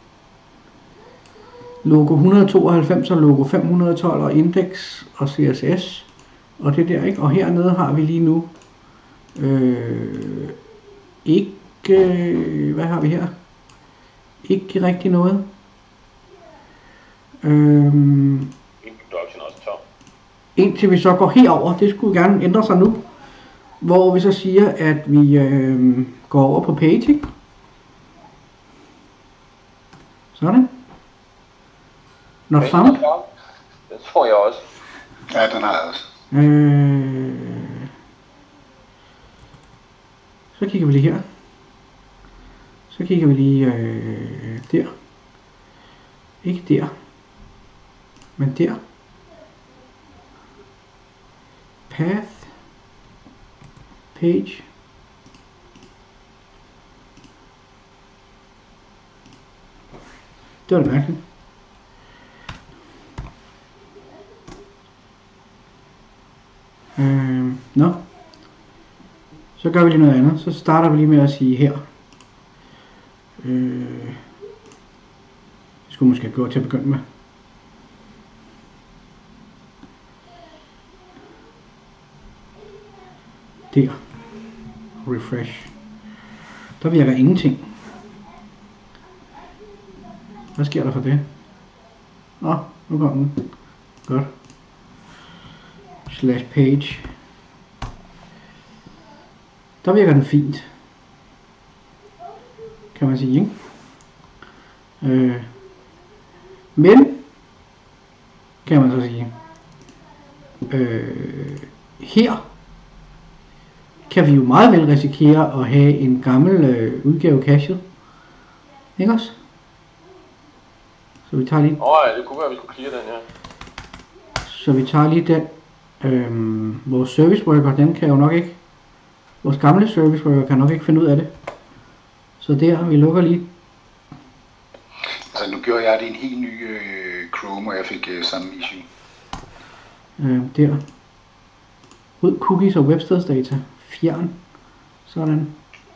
Logo et hundrede tooghalvfems og logo fem hundrede og tolv og index og C S S. Og det der, ikke? Og hernede har vi lige nu øh, ikke, øh, hvad har vi her? Ikke rigtig noget. Øhm, Introduction også tom. indtil vi så går herover, det skulle gerne ændre sig nu. Hvor vi så siger, at vi øh, går over på page, ikke? Sådan. Not found. Den tror jeg også. Ja, den har jeg også. Øh, så kigger vi lige her. Så kigger vi lige øh, der. Ikke der. Men der. path page. Det var det mærkeligt. Øh, nå. Så gør vi lige noget andet. Så starter vi lige med at sige her. Øh, det skulle måske have gjort til at begynde med. Der. Refresh. Der virker ingenting. Hvad sker der for det? Nå, nu kommer den. Godt. Slash page. Der virker den fint. Kan man sige, ikke? Øh. Men kan man så sige. Øh, her kan vi jo meget vel risikere at have en gammel øh, udgave cachet. Ikke også? Så vi tager lige... Åh oh, ja, det kunne være, at vi skulle clear den her. Så vi tager lige den. Øhm, vores service worker, den kan jo nok ikke... Vores gamle service worker kan nok ikke finde ud af det. Så der, vi lukker lige. Altså nu gjorde jeg det i en helt ny øh, Chrome, og jeg fik øh, samme issue. Øh, der. Ryd cookies og webstedsdata. Fjern. Sådan.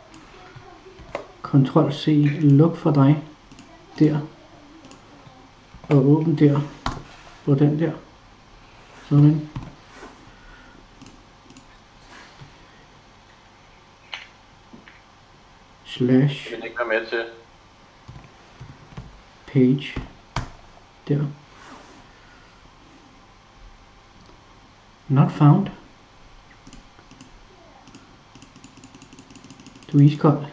Ctrl C. Luk for dig. Der. Og åbn der. På den der. Sådan. Slash. Jeg vil ikke være med til. Page. Der. Not found. Du er iskold.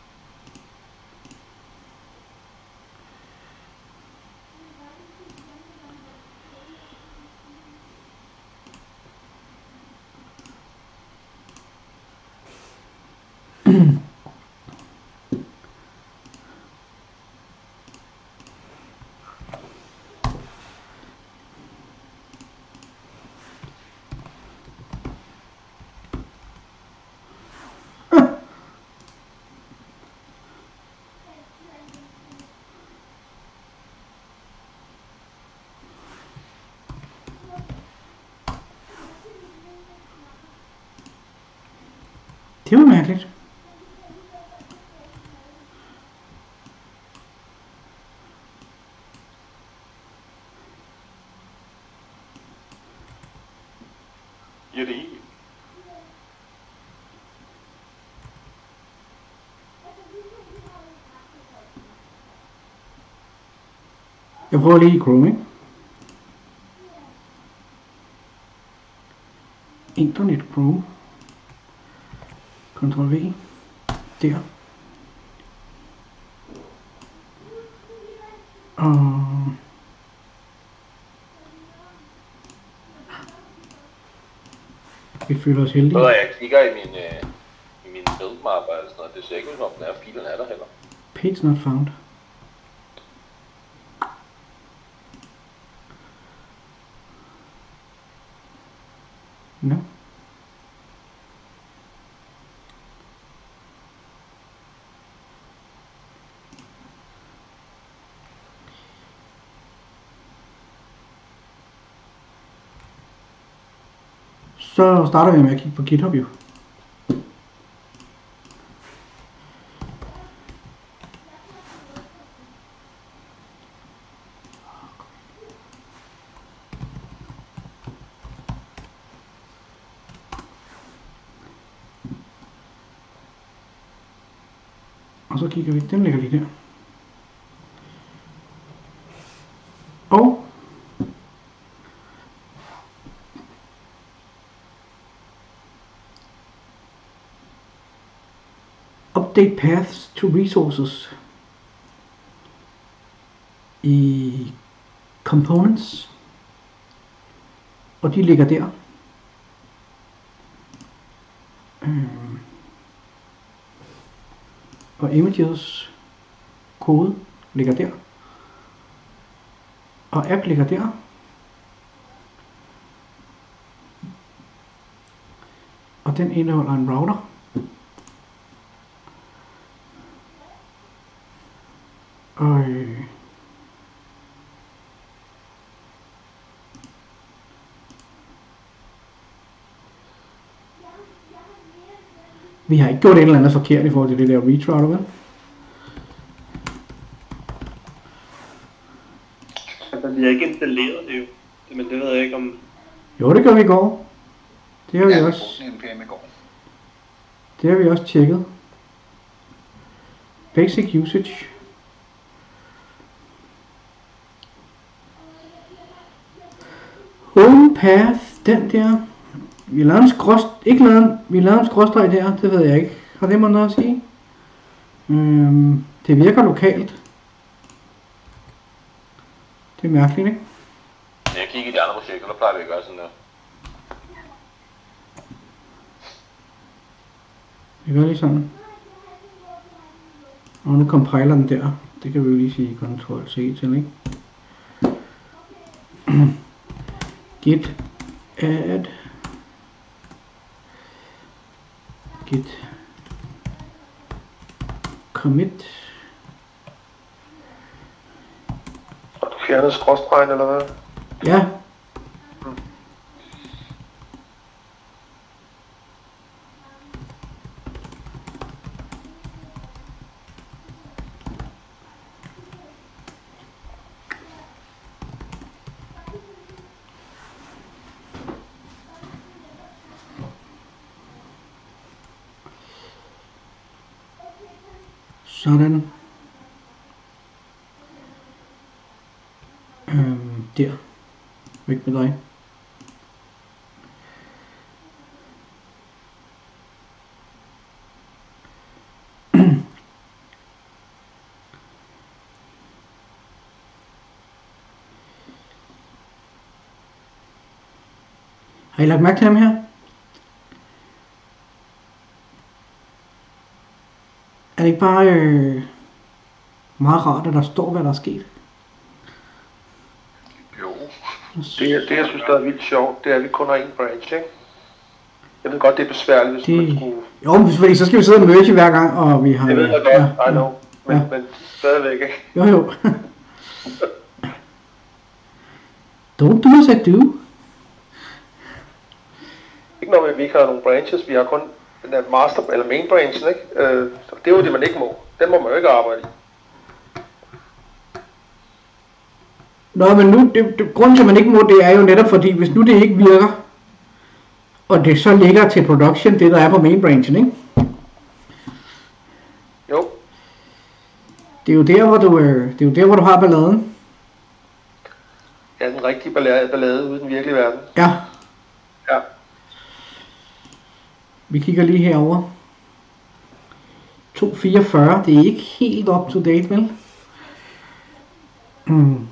Det var mærkeligt. Ja, det er i. Jeg prøver lige Chrome, ikke? Internet Chrome. Ctrl V. Der. Og vi føler os heldige. Når jeg kigger i min, øh, i min build-map og sådan noget, det ser ikke ud som om den er, filen er der heller. Page not found. No. Så starter vi med at kigge på GitHub jo. Og så kigger vi, den ligger lige der. Og update paths to resources i components, og de ligger der. Øhm. Og images kode ligger der, og app ligger der, og den indeholder en router. Og øh, vi har ikke gjort et eller andet forkert i forhold til det der reach router, vel? Altså, vi har ikke installeret det jo. Men det ved jeg ikke om... Jo, det gør vi i går. Det har vi Ja, vi også. brugte en N P M i går. Det har vi også tjekket. Basic usage. Home path, den der. Vi lavede en skrås, ikke lavet, vi lavede en skråstreg der, det ved jeg ikke. Har det noget at sige? Øhm, det virker lokalt. Det er mærkeligt, ikke? Jeg kigger i de andre projekter, der plejer vi at gøre sådan der. Vi gør lige sådan. Og nu compiler den der. Det kan vi jo lige sige Ctrl C til, ikke? Git add git commit. Og du fjernede skråstregen, eller hvad? Ja. Sådan. Øhm, der. Væk med dig. Har I lagt mærke til dem her? Er det ikke bare øh, meget rart, at der står, hvad der er sket? Jo. Det, det jeg synes, der er vildt sjovt, det er, at vi kun har én branch, ikke? Jeg ved godt, det er besværligt, hvis Det- man skulle... Jo, men fordi så skal vi sidde og merge hver gang, og vi har... Det ved jeg godt, ja, I know. Men, Ja. men stadigvæk, ikke? Jo, jo. Don't do as I do. Ikke når vi ikke har nogen branches, vi har kun den der master, eller main branchen, ikke? Øh, så det er jo det, man ikke må. Den må man jo ikke arbejde i. Nå, men nu, det, det, grunden til, at man ikke må, det er jo netop fordi, hvis nu det ikke virker, og det så ligger til production, det der er på main branchen, ikke? Jo, Det er jo der, hvor du, øh, det er jo der, hvor du har balladen. ja, den rigtige ballade, ballade ude i den virkelige verden. Ja, Ja. vi kigger lige herover. to komma fireogfyrre, det er ikke helt up to date, vel? Mm.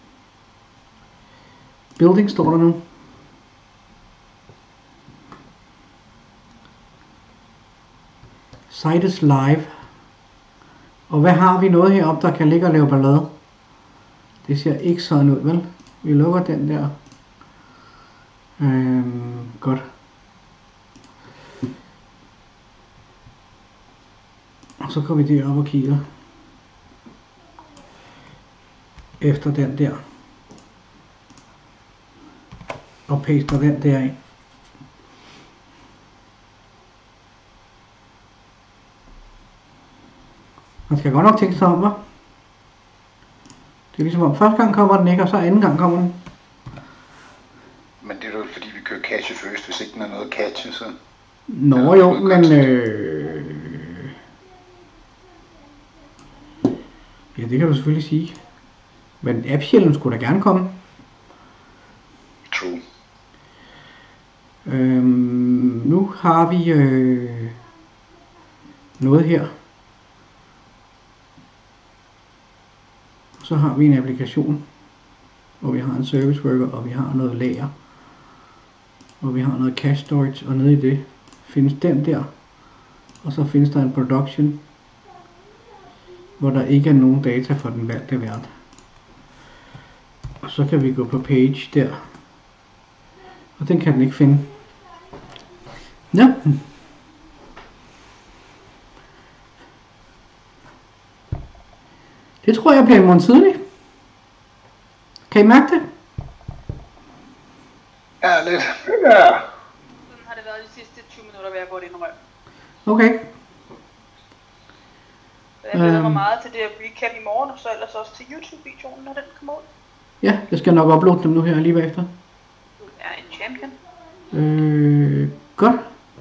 Building står der nu. Site is live. Og hvad har vi noget heroppe, der kan ligge og lave ballade? Det ser ikke sådan ud, vel? Vi lukker den der. Øhm, godt. Og så går vi derop og kigger. Efter den der. Og paster den der ind. Man skal godt nok tænke sig om, hva'? Det er ligesom om første gang kommer den ikke, og så anden gang kommer den. Men det er jo fordi, vi kører cache først. Hvis ikke den er noget cache, så... Nå Ja, jo, det er men godt. øh... ja, det kan du selvfølgelig sige. Men AppShellen skulle da gerne komme. True. Øhm, nu har vi øh... noget her. Så har vi en applikation, hvor vi har en service worker, og vi har noget lager. Og vi har noget cache storage, og nede i det findes den der. Og så findes der en production, hvor der ikke er nogen data for den valgte vært. Og så kan vi gå på page der. Og den kan den ikke finde. Ja. Det tror jeg bliver i morgen tidlig. Kan I mærke det? Ja, lidt. Ja. Sådan har det været de sidste tyve minutter, vil jeg godt indrømme. Okay. Så jeg glæder mig Øhm. meget til det at recap i morgen, og så ellers også til YouTube-videoen, når den kommer ud. Ja, jeg skal nok uploade dem nu her lige bagefter. Du er en champion. Øh, godt.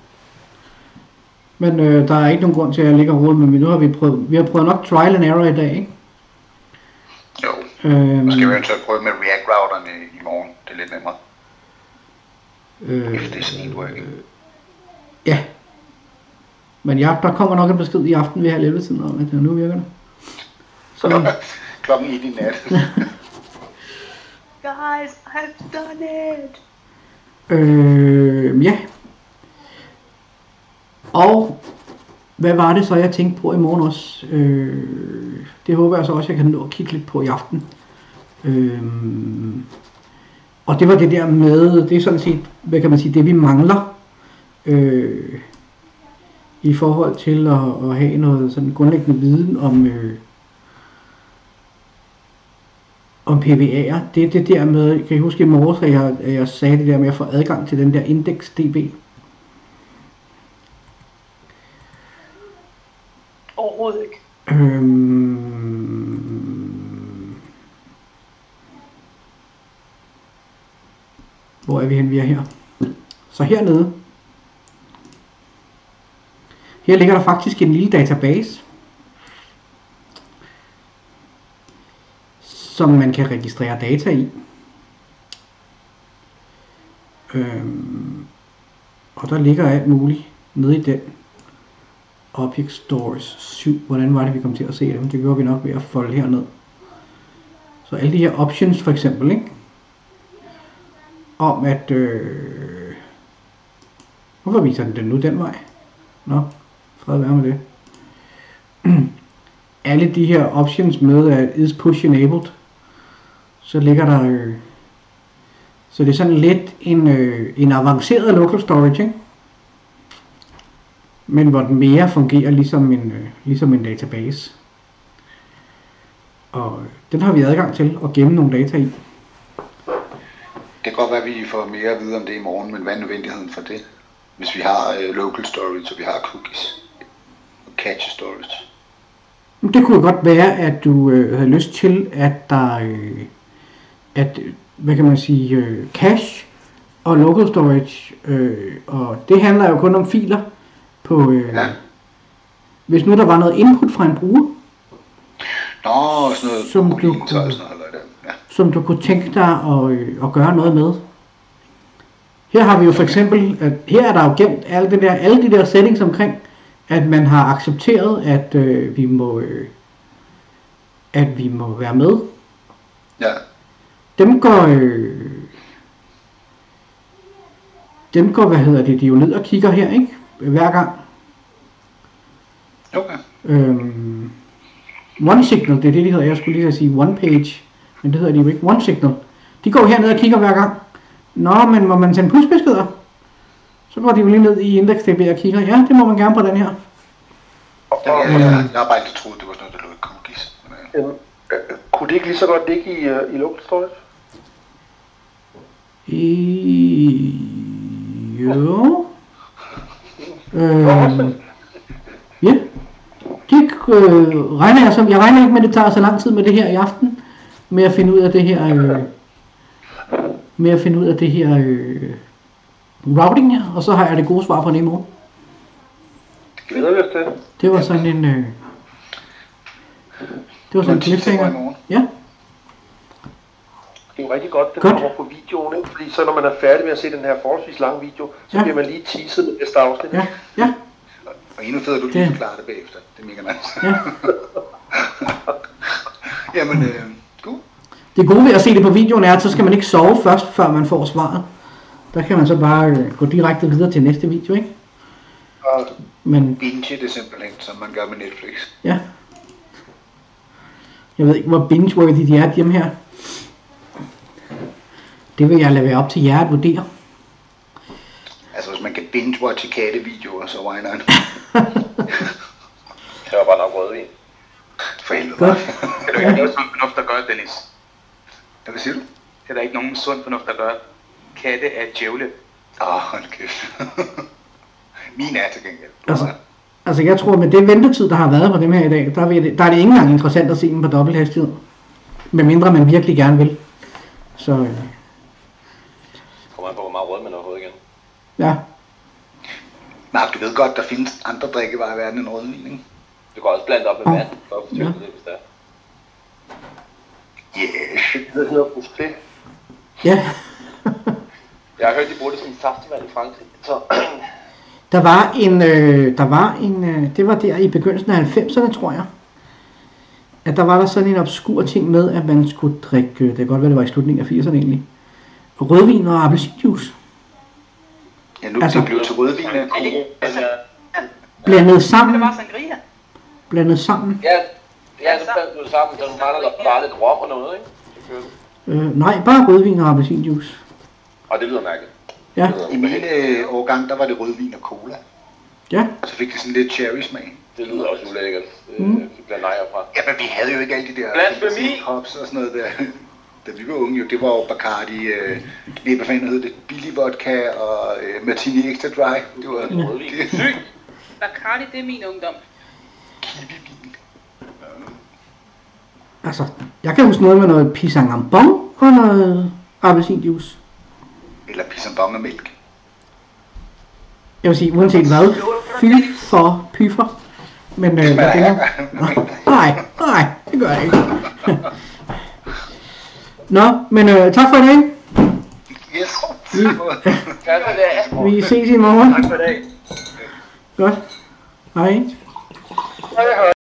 Men øh, der er ikke nogen grund til, at jeg ligger og roder med, men nu har vi prøvet, vi har prøvet nok trial and error i dag, ikke? Jo. Øhm, Nu skal vi eventuelt prøve med React-routerne i morgen. Det er lidt nemmere. øh, If this ain't working. ja. Men ja, der kommer nok en besked i aften ved halv elleve tiden om, at nu virker det. Så, Klokken et i nat. Guys, I've done it! øh, ja. Og hvad var det så, jeg tænkte på i morgen også? Øh, det håber jeg så også, jeg kan nå at kigge lidt på i aften. Øh, og det var det der med, det er sådan set, hvad kan man sige, det vi mangler. Øh, i forhold til at, at have noget sådan grundlæggende viden om, øh, om P V A'er. Det er det der med, kan I huske i morges, at jeg, at jeg sagde det der med at få adgang til den der index D B? Overhovedet ikke. Øhm, hvor er vi hen? Vi er her. Så hernede. Her ligger der faktisk en lille database, som man kan registrere data i. Øhm, og der ligger alt muligt nede i den. Object Stores syv. Hvordan var det, vi kom til at se dem? Det gjorde vi nok ved at folde herned. Så alle de her options for eksempel, ikke? Om at... Øh, hvorfor viser den den nu den vej? Nå, fred være med det. Alle de her options med at is push enabled. Så ligger der... Øh, så det er sådan lidt en, øh, en avanceret local storage, ikke? Men hvor den mere fungerer ligesom en, øh, ligesom en database. Og øh, den har vi adgang til at gemme nogle data i. Det kan godt være, at vi får mere at vide om det i morgen, men hvad er nødvendigheden for det? Hvis vi har øh, local storage, og vi har cookies og cache storage. Det kunne godt være, at du øh, havde lyst til, at der... Øh, at, hvad kan man sige, øh, cache og local storage, øh, og det handler jo kun om filer på, øh, Ja. hvis nu der var noget input fra en bruger, Nå, sådan noget Som du boolean, kunne- så er sådan noget halløj der. Ja. som du kunne tænke dig at, øh, at gøre noget med. Her har vi jo for eksempel, at her er der jo gemt alle, det der, alle de der settings omkring, at man har accepteret, at øh, vi må, øh, at vi må være med. Ja. Dem går, øh, dem går, hvad hedder det, de er jo ned og kigger her, ikke? Hver gang. Okay. Øhm, One Signal, det er det, de hedder. Jeg skulle lige sige One Page, men det hedder de jo ikke. One Signal. De går herned og kigger hver gang. Nå, men må man sende pushbeskeder? Så går de jo lige ned i IndexDB og kigger. Ja, det må man gerne på den her. Ja, ja, ja. Jeg har bare ikke troet, det var sådan noget, der lå i cookies. Men, øh, Øhm, øh, kunne det ikke lige så godt ligge i, uh, i local storage? I... Jo. Øhm, ja. Det øh, regner jeg som. Jeg regner ikke med, at det tager så lang tid med det her i aften. Med at finde ud af det her... Øh, med at finde ud af det her... Øh, routing her. Og så har jeg det gode svar på det i morgen. Glæder vi os til. Det var sådan en... Øh, det var sådan en tips til mig i cliffhanger. morgen. Ja. Det er jo rigtig godt, det Godt. kommer på videoen, ikke? Fordi så når man er færdig med at se den her forholdsvis lange video, så Ja. bliver man lige teaset med næste afsnit. Ja, ja, Og endnu federe, at du lige Det- forklarer det bagefter. Det er mega nice. ja. Jamen, øh, god. Det gode ved at se det på videoen er, at så skal man ikke sove først, før man får svaret. Der kan man så bare øh, gå direkte videre til næste video, ikke? Og Men Binge det simpelthen, som man gør med Netflix. ja. Jeg ved ikke, hvor binge-worthy de er, hjemme her. Det vil jeg lade være op til jer at vurdere. Altså, hvis man kan binge binge-watche kattevideoer, så why not? Det var bare nok rødvin. For helvede. Godt. Det er der ikke nogen sund fornuft, der gør, Dennis. Hvad siger du? Det er der ikke nogen sund fornuft, der gør. Katte er djævle. Åh, oh, hold kæft. Min er til gengæld. Altså, altså jeg tror med det ventetid, der har været på dem her i dag, der er, det, der er det ikke engang interessant at se dem på dobbelt hastighed. Medmindre man virkelig gerne vil. Så øh, Kommer an på, hvor meget rød man overhovedet igen. ja. Mark, du ved godt, der findes andre drikkevarer i verden end rødvin, ikke? Du kan også blande op med Ah. vand, for at fortælle Ja. det, hvis det er. Yeah. Det hedder buffet. Ja. Jeg har hørt, de bruger det som saftevand i Frankrig. Så Der var en, øh, der var en, øh, det var der i begyndelsen af halvfemserne, tror jeg. At der var der sådan en obskur ting med, at man skulle drikke, øh, det kan godt være, det var i slutningen af firserne egentlig, rødvin og appelsinjuice. Ja, nu Altså- altså, det blev til rødvin af Er det, altså, Blandet er det sammen, bare sangria? blandet sammen. ja, ja, så fandt du det sammen, så mangler der bare lidt rom og noget, ikke? Så kører det. Øh, nej, bare rødvin og appelsinjuice. Og det lyder mærkeligt. Ja, Det lyder I min ubehageligt. øh, årgang, der var det rødvin og cola. ja. Og så fik det sådan lidt cherry-smag. Det lyder også ulækkert. Det Mm. det bliver nej herfra. Ja, men vi havde jo ikke alle de der... Blasfemi! Hops og sådan noget der. Da vi var unge jo, det var jo Bacardi, øh, nej, hvad fanden hed det? Billig vodka og øh, Martini Extra Dry. Det var Rødvin. det. Sygt! Bacardi, det er min ungdom. Altså, jeg kan huske noget med noget pisangambon og noget appelsinjuice. Eller pisambon og mælk. Jeg vil sige, uanset hvad, fy for pyfer. Men øh, hvad det er? Nej, nej, det gør jeg ikke. Nå, men øh, tak for i dag. Yes. Vi, Kan det er? vi ses i morgen. Tak for i dag. Godt. Hej. Hej, hej.